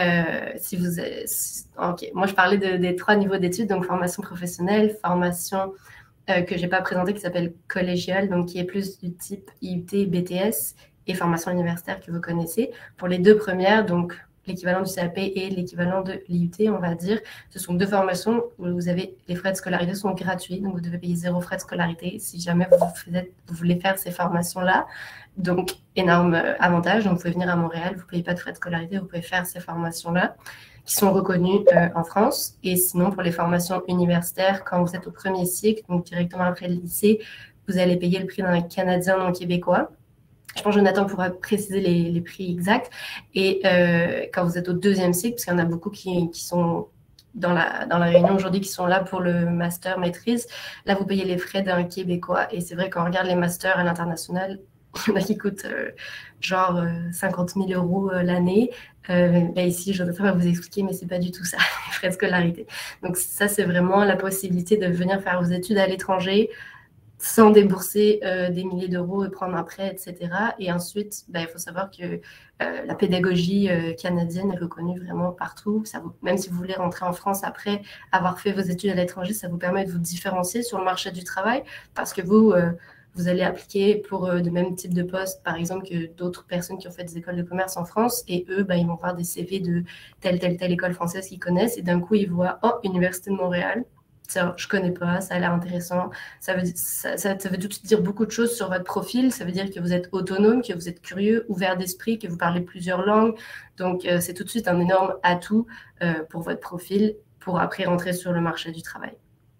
moi je parlais des 3 niveaux d'études, donc formation professionnelle, formation que je n'ai pas présentée qui s'appelle collégiale, donc qui est plus du type IUT, BTS, et formation universitaire que vous connaissez. Pour les 2 premières, donc l'équivalent du CAP et l'équivalent de l'IUT, on va dire. Ce sont 2 formations où les frais de scolarité sont gratuits, donc vous devez payer 0 frais de scolarité si jamais vous voulez faire ces formations-là. Donc, énorme avantage. Donc, vous pouvez venir à Montréal, vous ne payez pas de frais de scolarité, vous pouvez faire ces formations-là qui sont reconnues en France. Et sinon, pour les formations universitaires, quand vous êtes au premier cycle, donc directement après le lycée, vous allez payer le prix d'un Canadien non québécois. Je pense que Jonathan pourra préciser les prix exacts. Et quand vous êtes au 2e cycle, parce qu'il y en a beaucoup qui sont dans la réunion aujourd'hui, qui sont là pour le master maîtrise, là, vous payez les frais d'un Québécois. Et c'est vrai, quand on regarde les masters à l'international, il y en a qui coûtent genre 50 000 € l'année. Ici, Jonathan va vous expliquer, mais ce n'est pas du tout ça, les frais de scolarité. Donc ça, c'est vraiment la possibilité de venir faire vos études à l'étranger, sans débourser des milliers d'euros et prendre un prêt, etc. Et ensuite, il faut savoir que la pédagogie canadienne est reconnue vraiment partout. Même si vous voulez rentrer en France après avoir fait vos études à l'étranger, ça vous permet de vous différencier sur le marché du travail parce que vous allez appliquer pour de même type de poste, par exemple, que d'autres personnes qui ont fait des écoles de commerce en France. Et eux, ils vont faire des CV de telle école française qu'ils connaissent. Et d'un coup, ils voient « Oh, Université de Montréal ». Ça, je ne connais pas, ça a l'air intéressant. Ça veut tout de suite dire beaucoup de choses sur votre profil. Ça veut dire que vous êtes autonome, que vous êtes curieux, ouvert d'esprit, que vous parlez plusieurs langues. Donc, c'est tout de suite un énorme atout pour votre profil pour après rentrer sur le marché du travail.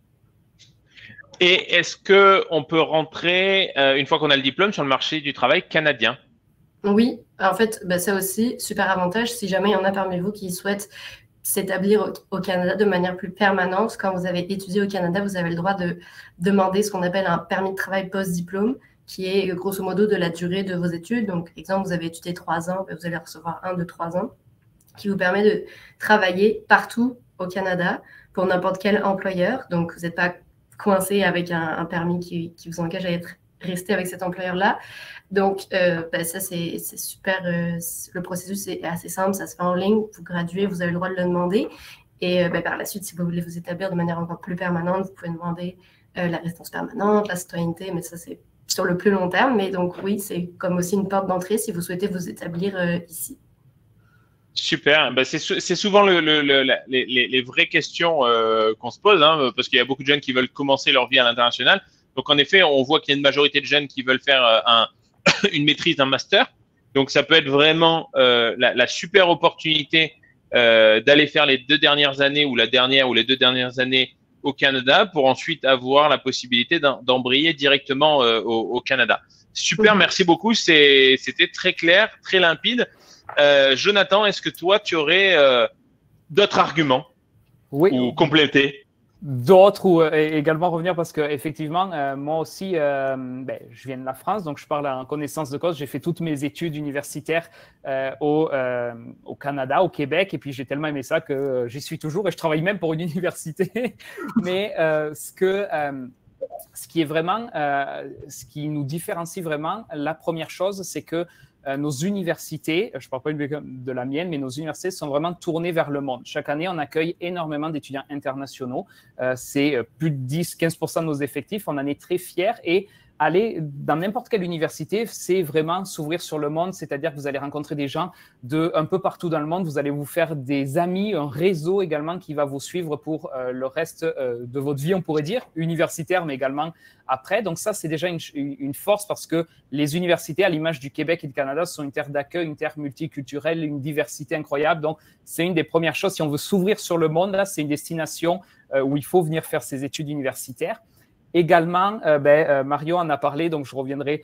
Et est-ce qu'on peut rentrer, une fois qu'on a le diplôme, sur le marché du travail canadien? Oui, en fait, ça aussi, super avantage. Si jamais il y en a parmi vous qui souhaitent s'établir au Canada de manière plus permanente. Quand vous avez étudié au Canada, vous avez le droit de demander ce qu'on appelle un permis de travail post-diplôme, qui est grosso modo de la durée de vos études. Donc, exemple, vous avez étudié 3 ans, vous allez recevoir un de 3 ans, qui vous permet de travailler partout au Canada pour n'importe quel employeur. Donc, vous n'êtes pas coincé avec un permis qui vous engage à être rester avec cet employeur-là. Donc, ça, c'est super. Le processus est assez simple, ça se fait en ligne. Vous graduez, vous avez le droit de le demander. Et par la suite, si vous voulez vous établir de manière encore plus permanente, vous pouvez demander la résidence permanente, la citoyenneté, mais ça, c'est sur le plus long terme. Mais donc, oui, c'est comme aussi une porte d'entrée si vous souhaitez vous établir ici. Super. Ben, c'est souvent les vraies questions qu'on se pose, hein, parce qu'il y a beaucoup de jeunes qui veulent commencer leur vie à l'international. Donc, en effet, on voit qu'il y a une majorité de jeunes qui veulent faire une maîtrise d'un master. Donc, ça peut être vraiment la super opportunité d'aller faire les 2 dernières années ou la dernière ou les 2 dernières années au Canada pour ensuite avoir la possibilité d'embrayer directement au Canada. Super, merci beaucoup. C'était très clair, très limpide. Jonathan, est-ce que toi, tu aurais d'autres arguments ou compléter? D'autres ou également revenir parce qu'effectivement, moi aussi, je viens de la France, donc je parle en connaissance de cause. J'ai fait toutes mes études universitaires au Canada, au Québec, et puis j'ai tellement aimé ça que j'y suis toujours et je travaille même pour une université. Mais ce qui est vraiment, ce qui nous différencie vraiment, la première chose, c'est que nos universités, je ne parle pas de la mienne, mais nos universités sont vraiment tournées vers le monde. Chaque année, on accueille énormément d'étudiants internationaux. C'est plus de 10-15% de nos effectifs. On en est très fiers et aller dans n'importe quelle université, c'est vraiment s'ouvrir sur le monde, c'est-à-dire que vous allez rencontrer des gens un peu partout dans le monde, vous allez vous faire des amis, un réseau également qui va vous suivre pour le reste de votre vie, on pourrait dire, universitaire, mais également après. Donc ça, c'est déjà une force parce que les universités, à l'image du Québec et du Canada, sont une terre d'accueil, une terre multiculturelle, une diversité incroyable. Donc, c'est une des premières choses. Si on veut s'ouvrir sur le monde, là, c'est une destination où il faut venir faire ses études universitaires. Également, Mario en a parlé, donc je reviendrai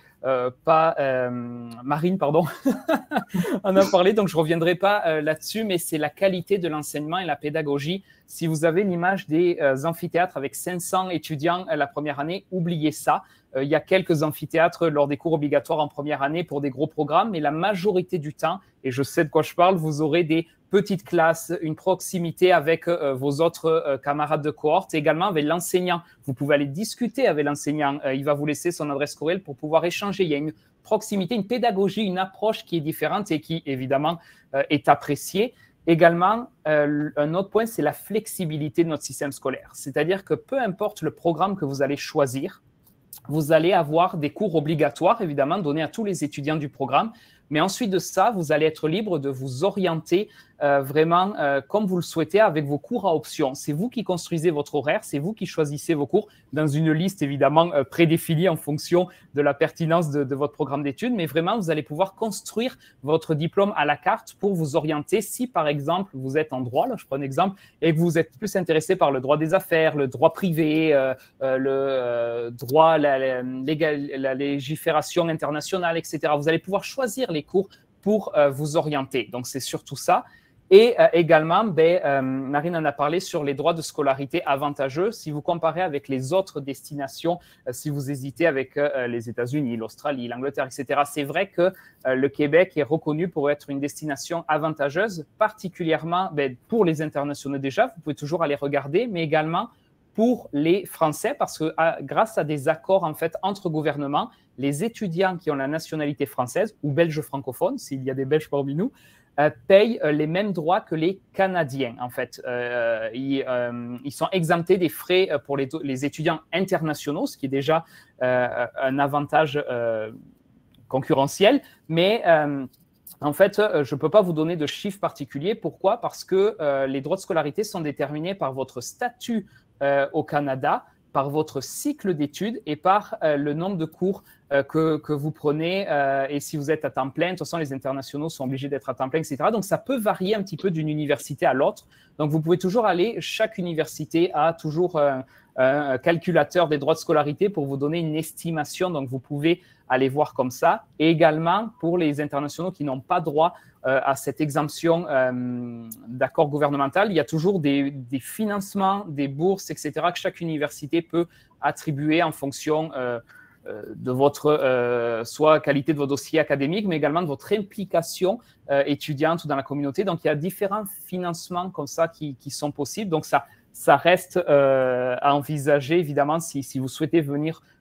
Marine, pardon, en a parlé, donc je reviendrai pas là-dessus, mais c'est la qualité de l'enseignement et la pédagogie. Si vous avez l'image des amphithéâtres avec 500 étudiants la première année, oubliez ça. Il y a quelques amphithéâtres lors des cours obligatoires en première année pour des gros programmes, mais la majorité du temps, et je sais de quoi je parle, vous aurez des petites classes, une proximité avec vos autres camarades de cohorte, et également avec l'enseignant. Vous pouvez aller discuter avec l'enseignant. Il va vous laisser son adresse courriel pour pouvoir échanger. Il y a une proximité, une pédagogie, une approche qui est différente et qui, évidemment, est appréciée. Également, un autre point, c'est la flexibilité de notre système scolaire. C'est-à-dire que peu importe le programme que vous allez choisir, vous allez avoir des cours obligatoires, évidemment, donnés à tous les étudiants du programme. Mais ensuite de ça, vous allez être libre de vous orienter vraiment comme vous le souhaitez avec vos cours à option. C'est vous qui construisez votre horaire, c'est vous qui choisissez vos cours dans une liste évidemment prédéfinie en fonction de la pertinence de votre programme d'études. Mais vraiment, vous allez pouvoir construire votre diplôme à la carte pour vous orienter. Si par exemple, vous êtes en droit, là je prends un exemple, et que vous êtes plus intéressé par le droit des affaires, le droit privé, le droit, la légifération internationale, etc. Vous allez pouvoir choisir les cours pour vous orienter. Donc, c'est surtout ça. Et également, Marine en a parlé sur les droits de scolarité avantageux. Si vous comparez avec les autres destinations, si vous hésitez avec les États-Unis, l'Australie, l'Angleterre, etc., c'est vrai que le Québec est reconnu pour être une destination avantageuse, particulièrement pour les internationaux déjà. Vous pouvez toujours aller regarder, mais également pour les Français, parce que grâce à des accords en fait entre gouvernements, les étudiants qui ont la nationalité française ou belge francophone, s'il y a des Belges parmi nous, payent les mêmes droits que les Canadiens. En fait, ils sont exemptés des frais pour les étudiants internationaux, ce qui est déjà un avantage concurrentiel. Mais en fait, je ne peux pas vous donner de chiffres particuliers. Pourquoi? Parce que les droits de scolarité sont déterminés par votre statut au Canada, par votre cycle d'études et par le nombre de cours que vous prenez. Et si vous êtes à temps plein, de toute façon, les internationaux sont obligés d'être à temps plein, etc. Donc, ça peut varier un petit peu d'une université à l'autre. Donc, vous pouvez toujours aller, chaque université a toujours un calculateur des droits de scolarité pour vous donner une estimation. Donc, vous pouvez aller voir comme ça. Et également, pour les internationaux qui n'ont pas droit à cette exemption d'accord gouvernemental, il y a toujours des financements, des bourses, etc., que chaque université peut attribuer en fonction de votre soit qualité de vos dossiers académiques, mais également de votre implication étudiante dans la communauté. Donc, il y a différents financements comme ça qui sont possibles. Donc, ça reste à envisager, évidemment, si vous souhaitez venir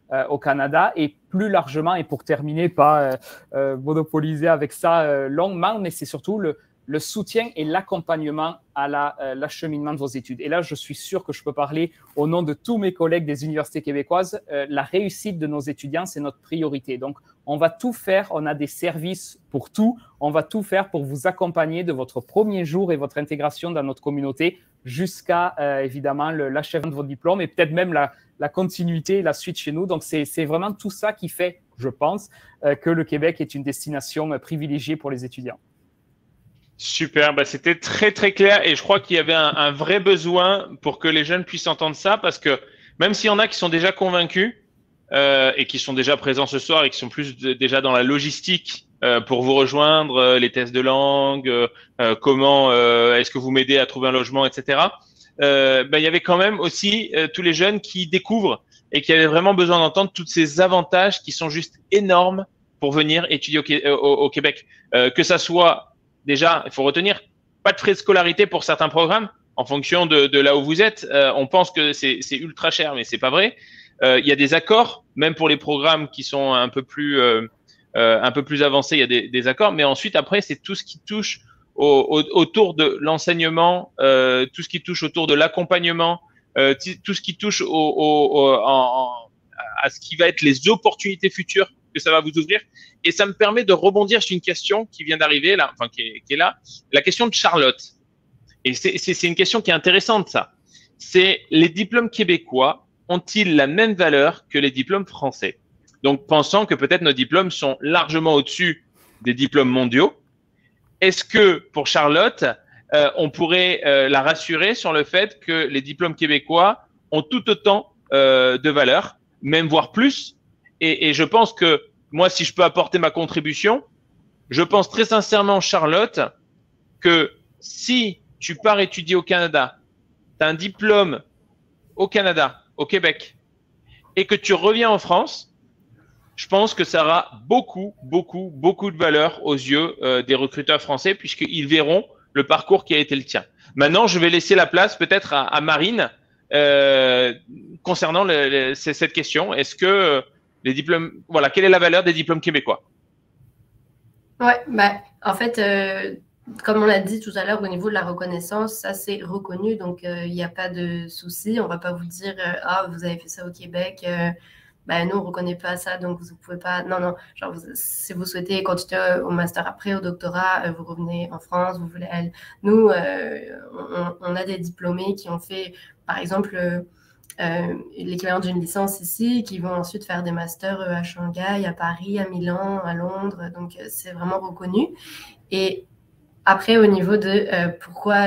au Canada et plus largement, et pour terminer, pas monopoliser avec ça longuement, mais c'est surtout le soutien et l'accompagnement à l'acheminement de vos études. Et là, je suis sûr que je peux parler au nom de tous mes collègues des universités québécoises. La réussite de nos étudiants, c'est notre priorité. Donc, on va tout faire. On a des services pour tout. On va tout faire pour vous accompagner de votre premier jour et votre intégration dans notre communauté jusqu'à, évidemment, l'achèvement de votre diplôme et peut-être même la continuité, la suite chez nous. Donc, c'est vraiment tout ça qui fait, je pense, que le Québec est une destination privilégiée pour les étudiants. Super, c'était très très clair et je crois qu'il y avait un vrai besoin pour que les jeunes puissent entendre ça parce que même s'il y en a qui sont déjà convaincus et qui sont déjà présents ce soir et qui sont plus déjà dans la logistique pour vous rejoindre, les tests de langue, comment est-ce que vous m'aidez à trouver un logement, etc. Il y avait quand même aussi tous les jeunes qui découvrent et qui avaient vraiment besoin d'entendre tous ces avantages qui sont juste énormes pour venir étudier au Québec, que ça soit déjà, il faut retenir, pas de frais de scolarité pour certains programmes en fonction de là où vous êtes. On pense que c'est ultra cher, mais c'est pas vrai. Il y a des accords, même pour les programmes qui sont un peu plus avancés, il y a des accords. Mais ensuite, après, c'est tout ce qui touche autour de l'enseignement, tout ce qui touche autour de l'accompagnement, tout ce qui touche à ce qui va être les opportunités futures que ça va vous ouvrir. Et ça me permet de rebondir sur une question qui vient d'arriver là, enfin qui est là, la question de Charlotte. Et c'est une question qui est intéressante, ça. C'est les diplômes québécois ont-ils la même valeur que les diplômes français? Donc, pensant que peut-être nos diplômes sont largement au-dessus des diplômes mondiaux, est-ce que pour Charlotte, on pourrait la rassurer sur le fait que les diplômes québécois ont tout autant de valeur, même voire plus? Et je pense que moi, si je peux apporter ma contribution, je pense très sincèrement, Charlotte, que si tu pars étudier au Canada, tu as un diplôme au Canada, au Québec, et que tu reviens en France, je pense que ça aura beaucoup de valeur aux yeux des recruteurs français puisqu'ils verront le parcours qui a été le tien. Maintenant, je vais laisser la place peut-être à Marine concernant cette question. Est-ce que les diplômes, voilà, quelle est la valeur des diplômes québécois? Ouais, en fait, comme on l'a dit tout à l'heure, au niveau de la reconnaissance, ça c'est reconnu, donc il n'y a pas de souci. On ne va pas vous dire ah, vous avez fait ça au Québec, nous on ne reconnaît pas ça, donc vous ne pouvez pas. Non, genre si vous souhaitez continuer au master après, au doctorat, vous revenez en France, vous voulez. Nous, on a des diplômés qui ont fait, par exemple, l'équivalent d'une licence ici, qui vont ensuite faire des masters à Shanghai, à Paris, à Milan, à Londres. Donc, c'est vraiment reconnu. Et après, au niveau de pourquoi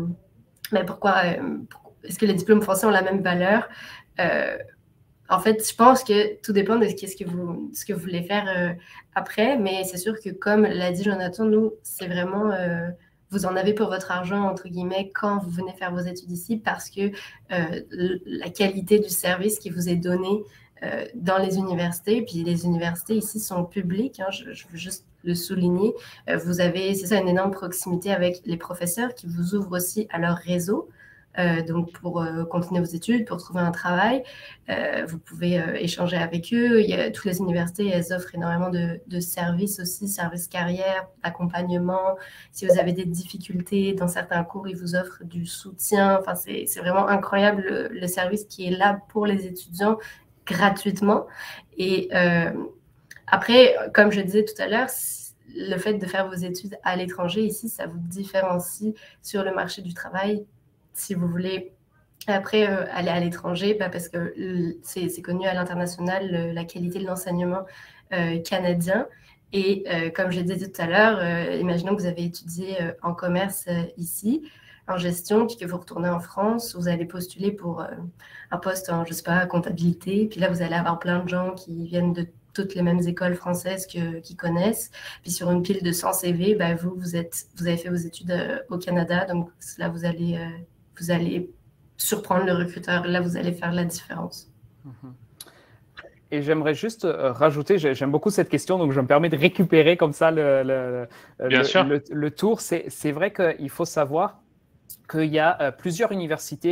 est-ce que les diplômes français ont la même valeur? En fait, je pense que tout dépend de ce que vous voulez faire après. Mais c'est sûr que, comme l'a dit Jonathan, nous, c'est vraiment... vous en avez pour votre argent, entre guillemets, quand vous venez faire vos études ici, parce que la qualité du service qui vous est donné dans les universités, puis les universités ici sont publiques, hein, je veux juste le souligner. Vous avez, c'est ça, une énorme proximité avec les professeurs qui vous ouvrent aussi à leur réseau. Donc, pour continuer vos études, pour trouver un travail, vous pouvez échanger avec eux. Toutes les universités, elles offrent énormément de services aussi, services carrière, accompagnement. Si vous avez des difficultés dans certains cours, ils vous offrent du soutien. Enfin, c'est vraiment incroyable le service qui est là pour les étudiants gratuitement. Et après, comme je disais tout à l'heure, le fait de faire vos études à l'étranger ici, ça vous différencie sur le marché du travail. Si vous voulez après aller à l'étranger, parce que c'est connu à l'international, la qualité de l'enseignement canadien. Et comme je l'ai dit tout à l'heure, imaginons que vous avez étudié en commerce ici, en gestion, puis que vous retournez en France, vous allez postuler pour un poste en, je sais pas, comptabilité. Puis là, vous allez avoir plein de gens qui viennent de toutes les mêmes écoles françaises qu'ils connaissent. Puis sur une pile de 100 CV, vous avez fait vos études au Canada. Donc là, vous allez surprendre le recruteur. Là, vous allez faire la différence. Et j'aimerais juste rajouter, j'aime beaucoup cette question, donc je me permets de récupérer comme ça le tour. C'est vrai qu'il faut savoir qu'il y a plusieurs universités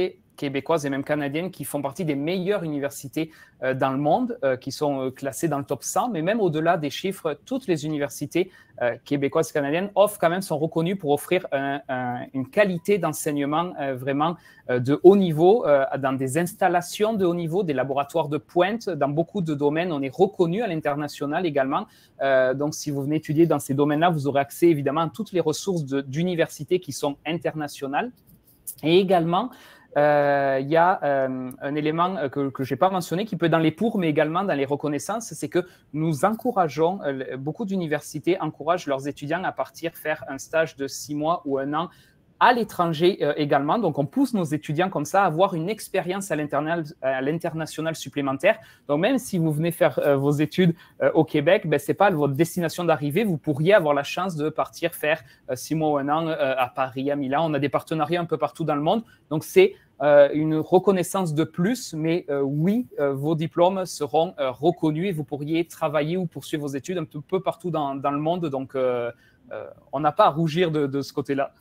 québécoises et même canadiennes qui font partie des meilleures universités dans le monde, qui sont classées dans le top 100. Mais même au-delà des chiffres, toutes les universités québécoises et canadiennes sont reconnues pour offrir une qualité d'enseignement vraiment de haut niveau, dans des installations de haut niveau, des laboratoires de pointe. Dans beaucoup de domaines, on est reconnu à l'international également. Donc, si vous venez étudier dans ces domaines-là, vous aurez accès évidemment à toutes les ressources d'universités qui sont internationales. Et également, il y a un élément que je n'ai pas mentionné, qui peut être dans les pour, mais également dans les reconnaissances, c'est que nous encourageons, beaucoup d'universités encouragent leurs étudiants à partir faire un stage de 6 mois ou 1 an à l'étranger également. Donc, on pousse nos étudiants comme ça à avoir une expérience à l'international supplémentaire. Donc, même si vous venez faire vos études au Québec, ce n'est pas votre destination d'arrivée. Vous pourriez avoir la chance de partir faire 6 mois ou 1 an à Paris, à Milan. On a des partenariats un peu partout dans le monde. Donc, c'est une reconnaissance de plus. Mais oui, vos diplômes seront reconnus et vous pourriez travailler ou poursuivre vos études un peu partout dans le monde. Donc, on n'a pas à rougir de ce côté-là.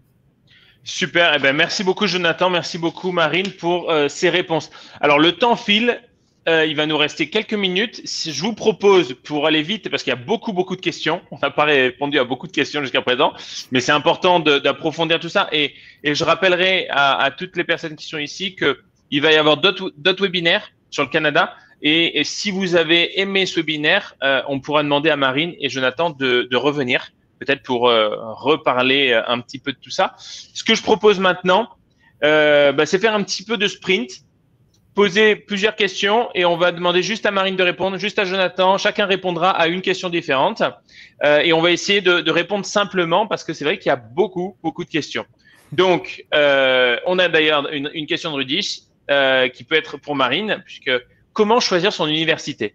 Super, merci beaucoup Jonathan, merci beaucoup Marine pour ces réponses. Alors le temps file, il va nous rester quelques minutes. Je vous propose, pour aller vite, parce qu'il y a beaucoup de questions, on n'a pas répondu à beaucoup de questions jusqu'à présent, mais c'est important d'approfondir tout ça. Et je rappellerai à toutes les personnes qui sont ici qu'il va y avoir d'autres webinaires sur le Canada. Et si vous avez aimé ce webinaire, on pourra demander à Marine et Jonathan de revenir, peut-être pour reparler un petit peu de tout ça. Ce que je propose maintenant, c'est faire un petit peu de sprint, poser plusieurs questions et on va demander juste à Marine de répondre, juste à Jonathan. Chacun répondra à une question différente et on va essayer de répondre simplement parce que c'est vrai qu'il y a beaucoup de questions. Donc, on a d'ailleurs une question de Rudy qui peut être pour Marine, puisque comment choisir son université?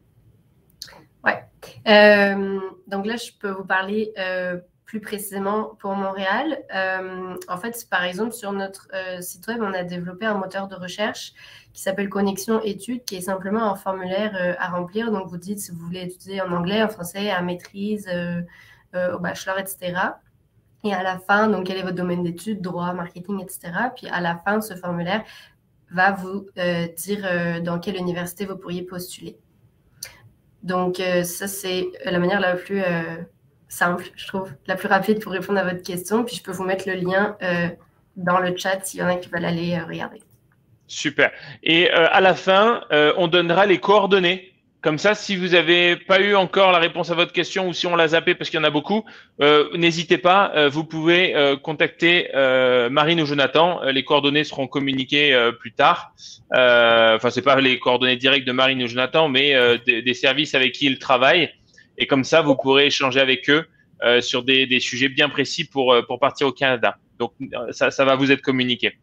Ouais. Donc là, je peux vous parler plus précisément pour Montréal. En fait, par exemple, sur notre site web, on a développé un moteur de recherche qui s'appelle Connexion Études, qui est simplement un formulaire à remplir. Donc, vous dites si vous voulez étudier en anglais, en français, à maîtrise, au bachelor, etc. Et à la fin, donc, quel est votre domaine d'études, droit, marketing, etc. Puis à la fin, ce formulaire va vous dire dans quelle université vous pourriez postuler. Donc, ça, c'est la manière la plus simple, je trouve, la plus rapide pour répondre à votre question. Puis, je peux vous mettre le lien dans le chat s'il y en a qui veulent aller regarder. Super. Et à la fin, on donnera les coordonnées. Comme ça, si vous n'avez pas eu encore la réponse à votre question ou si on l'a zappé parce qu'il y en a beaucoup, n'hésitez pas, vous pouvez contacter Marine ou Jonathan. Les coordonnées seront communiquées plus tard. Enfin, c'est pas les coordonnées directes de Marine ou Jonathan, mais des services avec qui ils travaillent. Et comme ça, vous pourrez échanger avec eux sur des sujets bien précis pour partir au Canada. Donc, ça va vous être communiqué.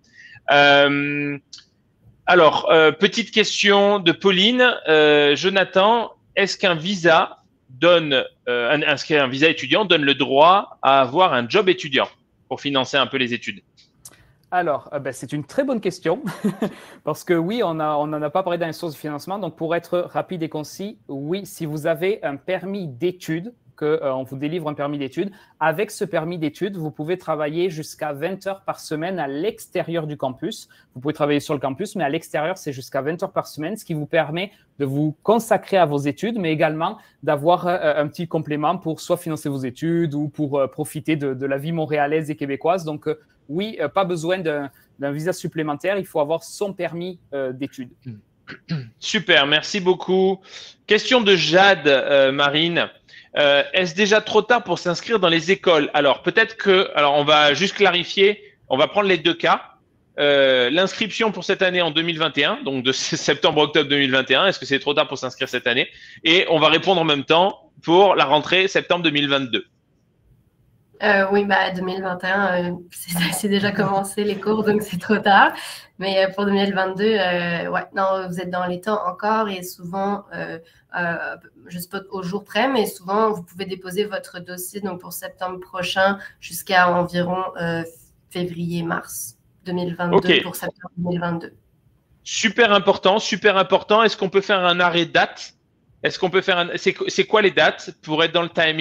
Alors, petite question de Pauline. Jonathan, est-ce qu'un visa étudiant donne le droit à avoir un job étudiant pour financer un peu les études? Alors, c'est une très bonne question parce que oui, on n'en a pas parlé dans les sources de financement. Donc, pour être rapide et concis, oui, si vous avez un permis d'études, qu'on vous délivre un permis d'études. Avec ce permis d'études, vous pouvez travailler jusqu'à 20 heures par semaine à l'extérieur du campus. Vous pouvez travailler sur le campus, mais à l'extérieur, c'est jusqu'à 20 heures par semaine, ce qui vous permet de vous consacrer à vos études, mais également d'avoir un petit complément pour soit financer vos études ou pour profiter de la vie montréalaise et québécoise. Donc, oui, pas besoin d'un visa supplémentaire. Il faut avoir son permis d'études. Super, merci beaucoup. Question de Jade, Marine. Est-ce déjà trop tard pour s'inscrire dans les écoles? Alors, peut-être on va juste clarifier, on va prendre les deux cas. L'inscription pour cette année en 2021, donc de septembre-octobre 2021, est-ce que c'est trop tard pour s'inscrire cette année? Et on va répondre en même temps pour la rentrée septembre 2022. Oui, 2021, c'est déjà commencé les cours, donc c'est trop tard. Mais pour 2022, ouais, non, vous êtes dans les temps encore et souvent, je ne sais pas au jour près, mais souvent, vous pouvez déposer votre dossier donc pour septembre prochain jusqu'à environ février-mars 2022 okay. Pour septembre 2022. Super important, super important. Est-ce qu'on peut faire un arrêt date? Est-ce qu'on peut faire c'est quoi les dates pour être dans le timing?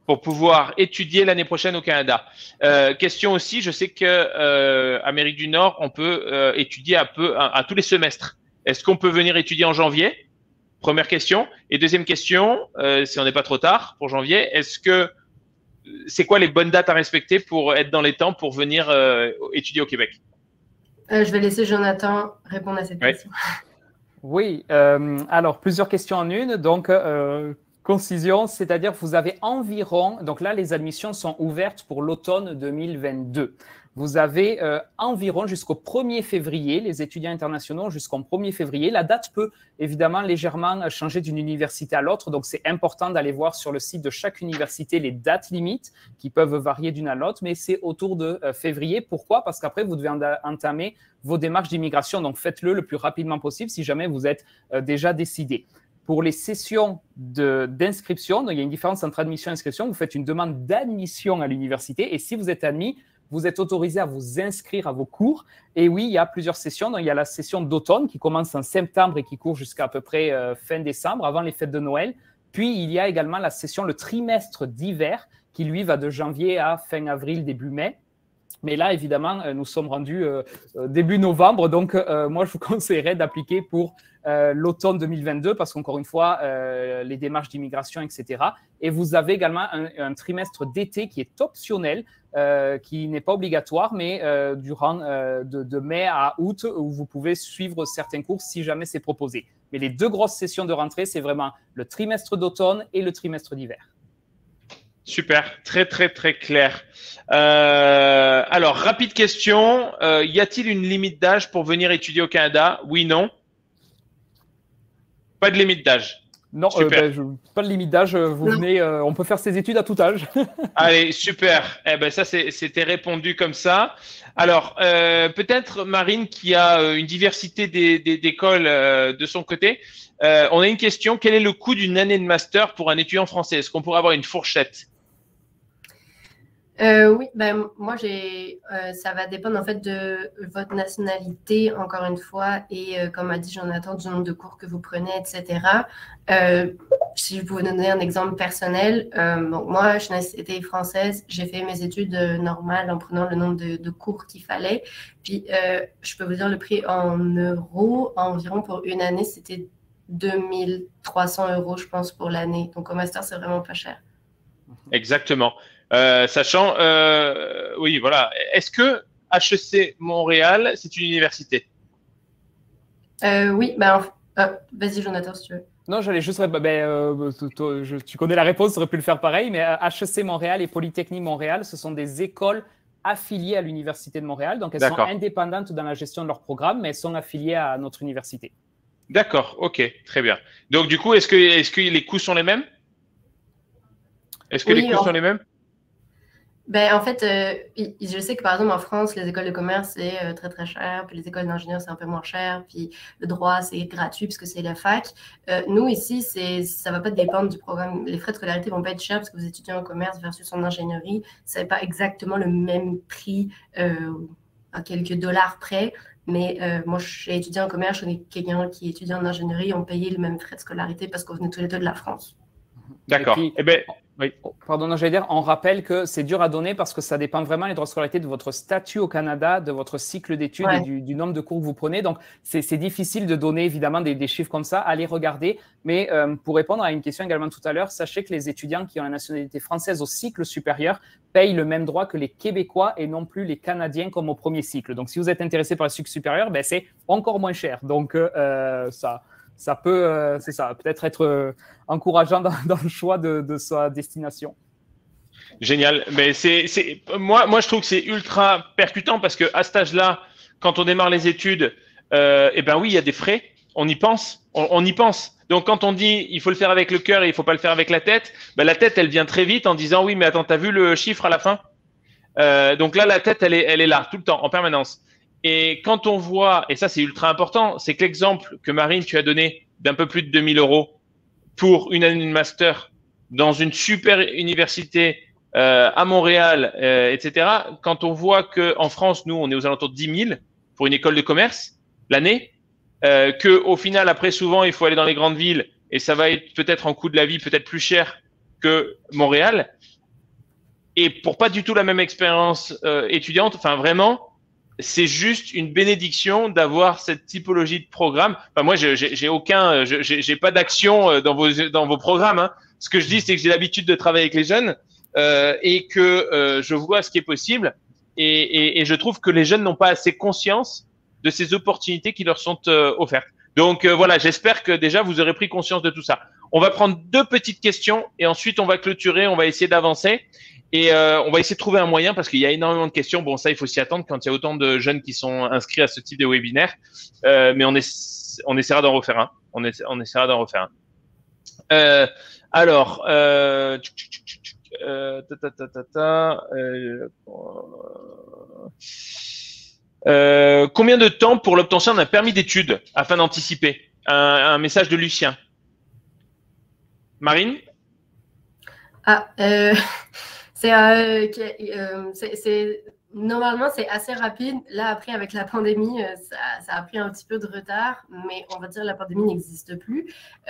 pour pouvoir étudier l'année prochaine au Canada. Question aussi, je sais que Amérique du Nord, on peut étudier à tous les semestres. Est-ce qu'on peut venir étudier en janvier? Première question. Et deuxième question, si on n'est pas trop tard pour janvier, c'est quoi les bonnes dates à respecter pour être dans les temps pour venir étudier au Québec? Je vais laisser Jonathan répondre à cette question. Oui, alors plusieurs questions en une. Donc, concision, c'est-à-dire vous avez environ, donc là les admissions sont ouvertes pour l'automne 2022. Vous avez environ jusqu'au 1er février, les étudiants internationaux jusqu'au 1er février. La date peut évidemment légèrement changer d'une université à l'autre, donc c'est important d'aller voir sur le site de chaque université les dates limites qui peuvent varier d'une à l'autre, mais c'est autour de février. Pourquoi? Parce qu'après, vous devez entamer vos démarches d'immigration, donc faites-le le plus rapidement possible si jamais vous êtes déjà décidé. Pour les sessions d'inscription, donc il y a une différence entre admission et inscription, vous faites une demande d'admission à l'université et si vous êtes admis, vous êtes autorisé à vous inscrire à vos cours. Et oui, il y a plusieurs sessions. Donc, il y a la session d'automne qui commence en septembre et qui court jusqu'à peu près fin décembre, avant les fêtes de Noël. Puis, il y a également la session, le trimestre d'hiver, qui lui va de janvier à fin avril, début mai. Mais là, évidemment, nous sommes rendus début novembre. Donc, moi, je vous conseillerais d'appliquer pour l'automne 2022 parce qu'encore une fois, les démarches d'immigration, etc. Et vous avez également un trimestre d'été qui est optionnel, qui n'est pas obligatoire, mais durant de mai à août, où vous pouvez suivre certains cours si jamais c'est proposé. Mais les deux grosses sessions de rentrée, c'est vraiment le trimestre d'automne et le trimestre d'hiver. Super, très très très clair. Alors, rapide question, y a-t-il une limite d'âge pour venir étudier au Canada? Oui, non? Pas de limite d'âge. Non, pas de limite d'âge. Vous venez, on peut faire ses études à tout âge. Allez, super. Eh ben ça, c'était répondu comme ça. Alors, peut-être Marine qui a une diversité d'écoles de son côté. On a une question. Quel est le coût d'une année de master pour un étudiant français? Est-ce qu'on pourrait avoir une fourchette? Oui, ben moi ça va dépendre en fait de votre nationalité encore une fois et comme a dit Jonathan du nombre de cours que vous prenez, etc. Si je pouvais donner un exemple personnel, bon, moi je suis nationalité française, j'ai fait mes études normales en prenant le nombre de cours qu'il fallait. Puis je peux vous dire le prix en euros environ pour une année, c'était 2300 € je pense pour l'année. Donc au master c'est vraiment pas cher. Exactement. Sachant, oui, voilà. Est-ce que HEC Montréal, c'est une université? Oui, ben, vas-y Jonathan, si tu veux. Non, j'allais juste, tu connais la réponse, tu aurais pu le faire pareil, mais HEC Montréal et Polytechnique Montréal, ce sont des écoles affiliées à l'Université de Montréal. Donc, elles sont indépendantes dans la gestion de leur programme, mais elles sont affiliées à notre université. D'accord, ok, très bien. Donc, du coup, est-ce que les coûts sont les mêmes? Est-ce que les coûts sont les mêmes? Ben, en fait, je sais que par exemple en France, les écoles de commerce, c'est très très cher, puis les écoles d'ingénieurs, c'est un peu moins cher, puis le droit, c'est gratuit puisque c'est la fac. Nous, ici, ça ne va pas dépendre du programme. Les frais de scolarité ne vont pas être chers parce que vous étudiez en commerce versus en ingénierie. Ce n'est pas exactement le même prix à quelques dollars près. Mais moi, j'ai étudié en commerce, je connais quelqu'un qui étudie en ingénierie, on payait le même frais de scolarité parce qu'on venait tous les deux de la France. D'accord. Eh bien, oui. Pardon, j'allais dire, on rappelle que c'est dur à donner parce que ça dépend vraiment les droits de scolarité de votre statut au Canada, de votre cycle d'études et du nombre de cours que vous prenez. Donc, c'est difficile de donner évidemment des chiffres comme ça. Allez regarder. Mais pour répondre à une question également tout à l'heure, sachez que les étudiants qui ont la nationalité française au cycle supérieur payent le même droit que les Québécois et non plus les Canadiens comme au premier cycle. Donc, si vous êtes intéressé par le cycle supérieur, ben, c'est encore moins cher. Donc, ça peut, c'est ça, peut-être être encourageant dans le choix de sa destination. Génial. Mais moi, je trouve que c'est ultra percutant parce que à cet âge-là, quand on démarre les études, eh ben oui, il y a des frais. On y pense. On y pense. Donc, quand on dit il faut le faire avec le cœur et il faut pas le faire avec la tête, ben, la tête, elle vient très vite en disant oui, mais attends, t'as vu le chiffre à la fin? Donc là, la tête, elle est là tout le temps, en permanence. Et quand on voit, et ça c'est ultra important, c'est que l'exemple que Marine, tu as donné d'un peu plus de 2000 € pour une année de master dans une super université à Montréal, etc. Quand on voit qu'en France, nous, on est aux alentours de 10 000 pour une école de commerce l'année, qu'au final, après, souvent, il faut aller dans les grandes villes et ça va être peut-être en coût de la vie peut-être plus cher que Montréal. et pour pas du tout la même expérience étudiante. Enfin, vraiment, c'est juste une bénédiction d'avoir cette typologie de programme. Enfin, moi, j'ai pas d'action dans vos programmes. Hein. Ce que je dis, c'est que j'ai l'habitude de travailler avec les jeunes et que je vois ce qui est possible. Et je trouve que les jeunes n'ont pas assez conscience de ces opportunités qui leur sont offertes. Donc voilà, j'espère que déjà vous aurez pris conscience de tout ça. On va prendre 2 petites questions et ensuite on va clôturer, on va essayer d'avancer et on va essayer de trouver un moyen parce qu'il y a énormément de questions. Bon, ça, il faut s'y attendre quand il y a autant de jeunes qui sont inscrits à ce type de webinaire, mais on essaiera d'en refaire un. On essaiera d'en refaire un. Alors, combien de temps pour l'obtention d'un permis d'études afin d'anticiper? Un message de Lucien. Marine? Normalement, c'est assez rapide. Là, après, avec la pandémie, ça a pris un petit peu de retard, mais on va dire que la pandémie n'existe plus.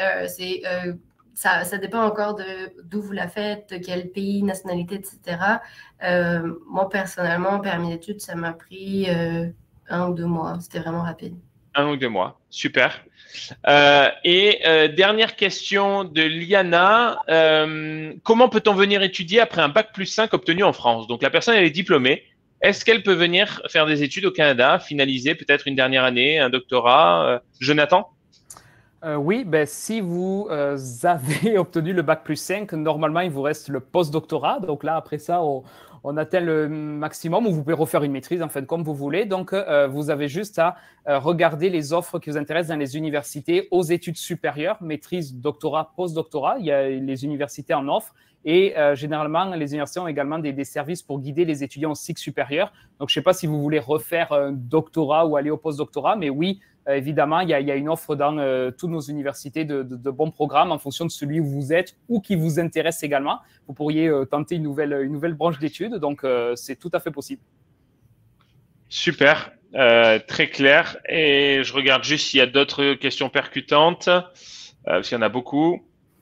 Ça dépend encore d'où vous la faites, de quel pays, nationalité, etc. Moi, personnellement, permis d'études, ça m'a pris 1 ou 2 mois. C'était vraiment rapide. 1 ou 2 mois. Super. Dernière question de Liana. Comment peut-on venir étudier après un bac+5 obtenu en France? Donc, la personne, elle est diplômée. Est-ce qu'elle peut venir faire des études au Canada, finaliser peut-être une dernière année, un doctorat? Jonathan? Oui, ben, si vous avez obtenu le bac+5, normalement, il vous reste le post-doctorat. Donc là, après ça, on atteint le maximum, ou vous pouvez refaire une maîtrise, en fait, comme vous voulez. Donc, vous avez juste à regarder les offres qui vous intéressent dans les universités aux études supérieures, maîtrise, doctorat, post-doctorat. Il y a les universités en offre. Et généralement, les universités ont également des services pour guider les étudiants au cycle supérieur. Donc, je ne sais pas si vous voulez refaire un doctorat ou aller au post-doctorat, mais oui, évidemment, il y a une offre dans toutes nos universités de bons programmes en fonction de celui où vous êtes ou qui vous intéresse également. Vous pourriez tenter une nouvelle branche d'études, donc c'est tout à fait possible. Super, très clair. Et je regarde juste s'il y a d'autres questions percutantes, parce qu'il y en a beaucoup.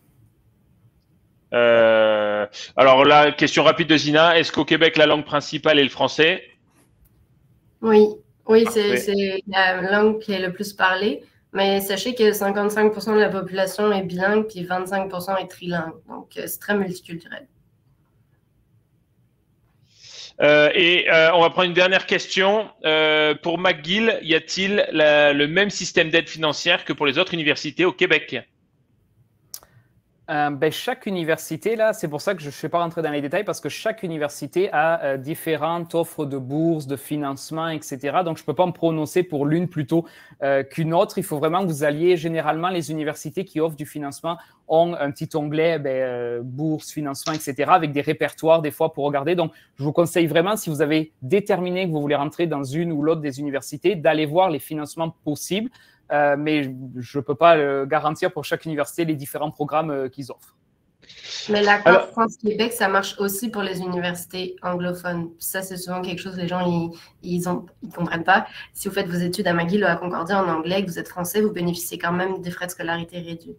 Alors là, question rapide de Zina. Est-ce qu'au Québec, la langue principale est le français? Oui, c'est la langue qui est le plus parlée. Mais sachez que 55% de la population est bilingue, puis 25% est trilingue. Donc, c'est très multiculturel. On va prendre une dernière question. Pour McGill, y a-t-il le même système d'aide financière que pour les autres universités au Québec? Chaque université, là, c'est pour ça que je ne vais pas rentrer dans les détails parce que chaque université a différentes offres de bourses, de financement, etc. Donc, je ne peux pas me prononcer pour l'une plutôt qu'une autre. Il faut vraiment que vous alliez, généralement, les universités qui offrent du financement ont un petit onglet bourse, financement, etc. avec des répertoires des fois pour regarder. Donc, je vous conseille vraiment, si vous avez déterminé que vous voulez rentrer dans une ou l'autre des universités, d'aller voir les financements possibles. Mais je ne peux pas garantir pour chaque université les différents programmes qu'ils offrent. Mais l'accord France-Québec, ça marche aussi pour les universités anglophones. Ça, c'est souvent quelque chose que les gens ils comprennent pas. Si vous faites vos études à McGill ou à Concordia en anglais, que vous êtes français, vous bénéficiez quand même des frais de scolarité réduits.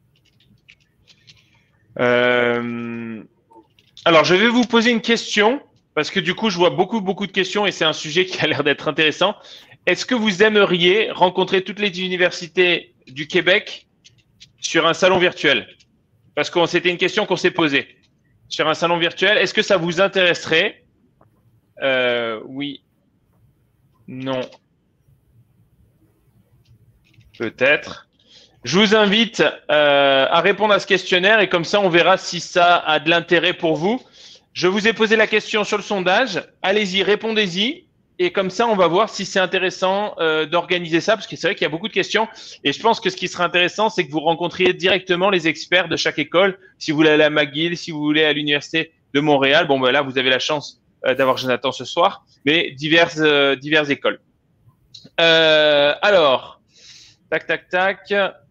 Alors, je vais vous poser une question parce que du coup, je vois beaucoup de questions et c'est un sujet qui a l'air d'être intéressant. Est-ce que vous aimeriez rencontrer toutes les universités du Québec sur un salon virtuel? Parce que c'était une question qu'on s'est posée. Sur un salon virtuel, est-ce que ça vous intéresserait? Oui. Non. Peut-être. Je vous invite à répondre à ce questionnaire et comme ça, on verra si ça a de l'intérêt pour vous. Je vous ai posé la question sur le sondage. Allez-y, répondez-y. Et comme ça, on va voir si c'est intéressant d'organiser ça, parce que c'est vrai qu'il y a beaucoup de questions. Et je pense que ce qui sera intéressant, c'est que vous rencontriez directement les experts de chaque école. Si vous voulez aller à McGill, si vous voulez à l'Université de Montréal, bon, ben là, vous avez la chance d'avoir Jonathan ce soir, mais diverses écoles. Alors, tac.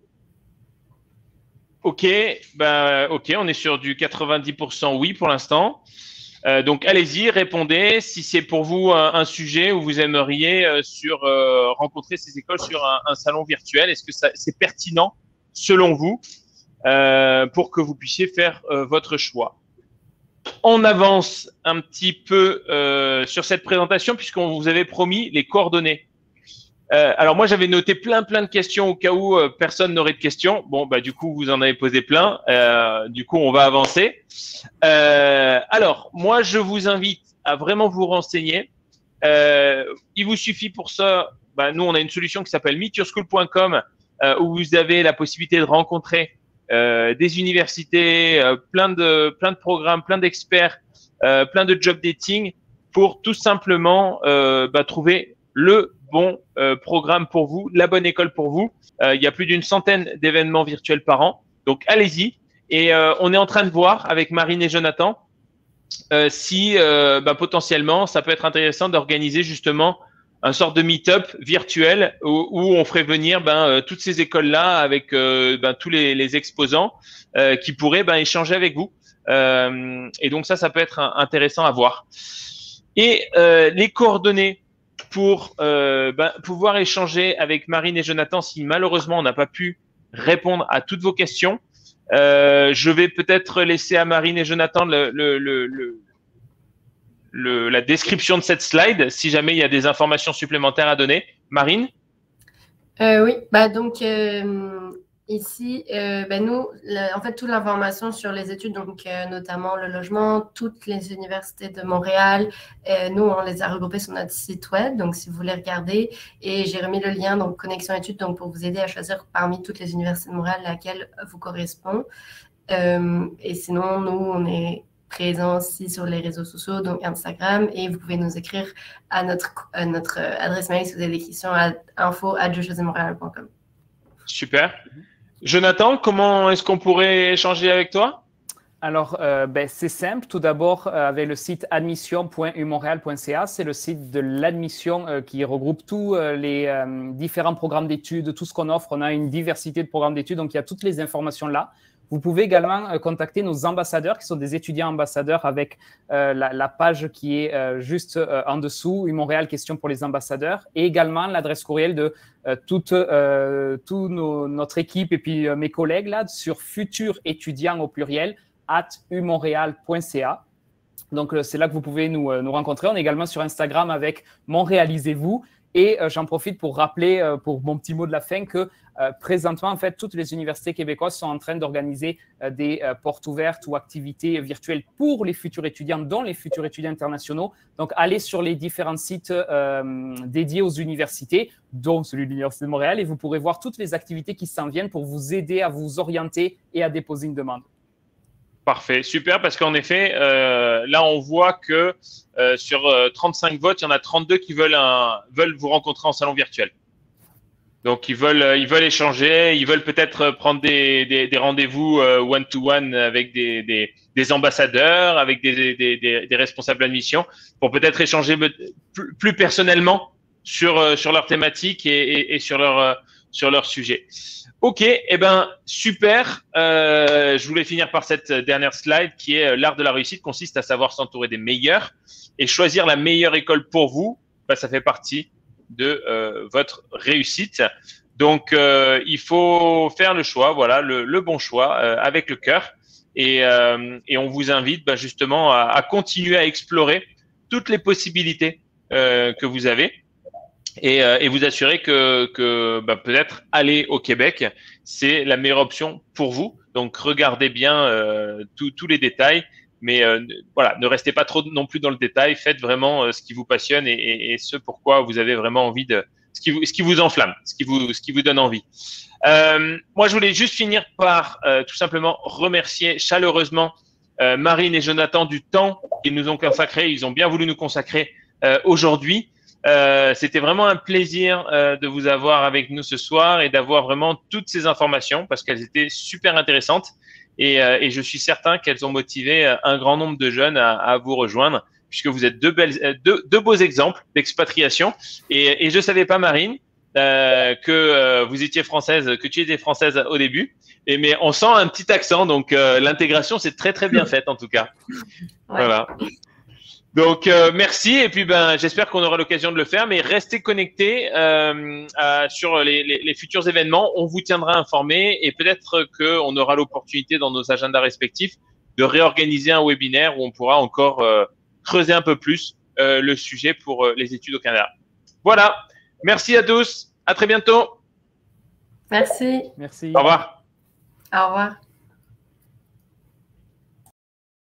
OK, on est sur du 90% oui pour l'instant. Donc, allez-y, répondez si c'est pour vous un sujet où vous aimeriez rencontrer ces écoles sur un salon virtuel. Est-ce que c'est pertinent, selon vous, pour que vous puissiez faire votre choix? on avance un petit peu sur cette présentation puisqu'on vous avait promis les coordonnées. Alors moi, j'avais noté plein de questions au cas où personne n'aurait de questions. Bon, bah du coup, vous en avez posé plein. Du coup, on va avancer. Alors, moi, je vous invite à vraiment vous renseigner. Il vous suffit pour ça, bah, nous, on a une solution qui s'appelle meetyourschool.com où vous avez la possibilité de rencontrer des universités, plein de programmes, plein d'experts, plein de job dating pour tout simplement trouver le bon programme pour vous, la bonne école pour vous. Il y a plus d'une centaine d'événements virtuels par an. Donc, allez-y. Et on est en train de voir avec Marine et Jonathan si potentiellement, ça peut être intéressant d'organiser justement un sorte de meet-up virtuel où on ferait venir toutes ces écoles-là avec tous les exposants qui pourraient échanger avec vous. Et donc ça peut être intéressant à voir. Et les coordonnées pour pouvoir échanger avec Marine et Jonathan si malheureusement on n'a pas pu répondre à toutes vos questions. Je vais peut-être laisser à Marine et Jonathan la description de cette slide si jamais il y a des informations supplémentaires à donner. Marine? Oui, donc ici, nous, en fait, toute l'information sur les études, donc notamment le logement, toutes les universités de Montréal, nous, on les a regroupées sur notre site web. Donc, si vous voulez regarder, et j'ai remis le lien, donc Connexion Études, donc pour vous aider à choisir parmi toutes les universités de Montréal laquelle vous correspond. Et sinon, nous, on est présents aussi sur les réseaux sociaux, donc Instagram, et vous pouvez nous écrire à notre adresse mail si vous avez des questions à info@josemontréal.com. Super. Jonathan, comment est-ce qu'on pourrait échanger avec toi? Alors, c'est simple. Tout d'abord, avec le site admission.umontréal.ca, c'est le site de l'admission qui regroupe tous les différents programmes d'études, tout ce qu'on offre. On a une diversité de programmes d'études, donc il y a toutes les informations là. Vous pouvez également contacter nos ambassadeurs, qui sont des étudiants ambassadeurs, avec la page qui est juste en dessous, Montréal Questions pour les ambassadeurs, et également l'adresse courriel de toute notre équipe et puis mes collègues là, sur futurs étudiants au pluriel, @umontréal.ca. Donc, c'est là que vous pouvez nous rencontrer. On est également sur Instagram avec Montréalisez-vous. Et j'en profite pour rappeler, pour mon petit mot de la fin, que présentement, en fait, toutes les universités québécoises sont en train d'organiser des portes ouvertes ou activités virtuelles pour les futurs étudiants, dont les futurs étudiants internationaux. Donc, allez sur les différents sites dédiés aux universités, dont celui de l'Université de Montréal, et vous pourrez voir toutes les activités qui s'en viennent pour vous aider à vous orienter et à déposer une demande. Parfait, super, parce qu'en effet, là, on voit que sur 35 votes, il y en a 32 qui veulent vous rencontrer en salon virtuel. Donc, ils veulent échanger, ils veulent peut-être prendre des rendez-vous one-to-one avec des ambassadeurs, avec des responsables d'admission, pour peut-être échanger plus personnellement sur leur thématique et sur leur sujet. Ok, super. Je voulais finir par cette dernière slide qui est l'art de la réussite consiste à savoir s'entourer des meilleurs et choisir la meilleure école pour vous. Ça fait partie de votre réussite. Donc, il faut faire le choix, voilà, le bon choix avec le cœur. Et on vous invite justement à continuer à explorer toutes les possibilités que vous avez. Et vous assurer que peut-être aller au Québec, c'est la meilleure option pour vous. Donc, regardez bien tous les détails, mais voilà, ne restez pas trop non plus dans le détail. Faites vraiment ce qui vous passionne et ce pourquoi vous avez vraiment envie de, ce qui vous enflamme, ce qui vous donne envie. Moi, je voulais juste finir par tout simplement remercier chaleureusement Marine et Jonathan du temps qu'ils nous ont consacré. Ils ont bien voulu nous consacrer aujourd'hui. C'était vraiment un plaisir de vous avoir avec nous ce soir et d'avoir vraiment toutes ces informations parce qu'elles étaient super intéressantes et je suis certain qu'elles ont motivé un grand nombre de jeunes à vous rejoindre puisque vous êtes deux beaux exemples d'expatriation et je savais pas, Marine, que vous étiez française, que tu étais française au début, mais on sent un petit accent, donc l'intégration c'est très très bien faite en tout cas. Ouais. Voilà. Donc merci et puis j'espère qu'on aura l'occasion de le faire, mais restez connectés sur les futurs événements. On vous tiendra informés et peut-être qu'on aura l'opportunité dans nos agendas respectifs de réorganiser un webinaire où on pourra encore creuser un peu plus le sujet pour les études au Canada. Voilà. Merci à tous. À très bientôt. Merci. Merci. Au revoir. Au revoir.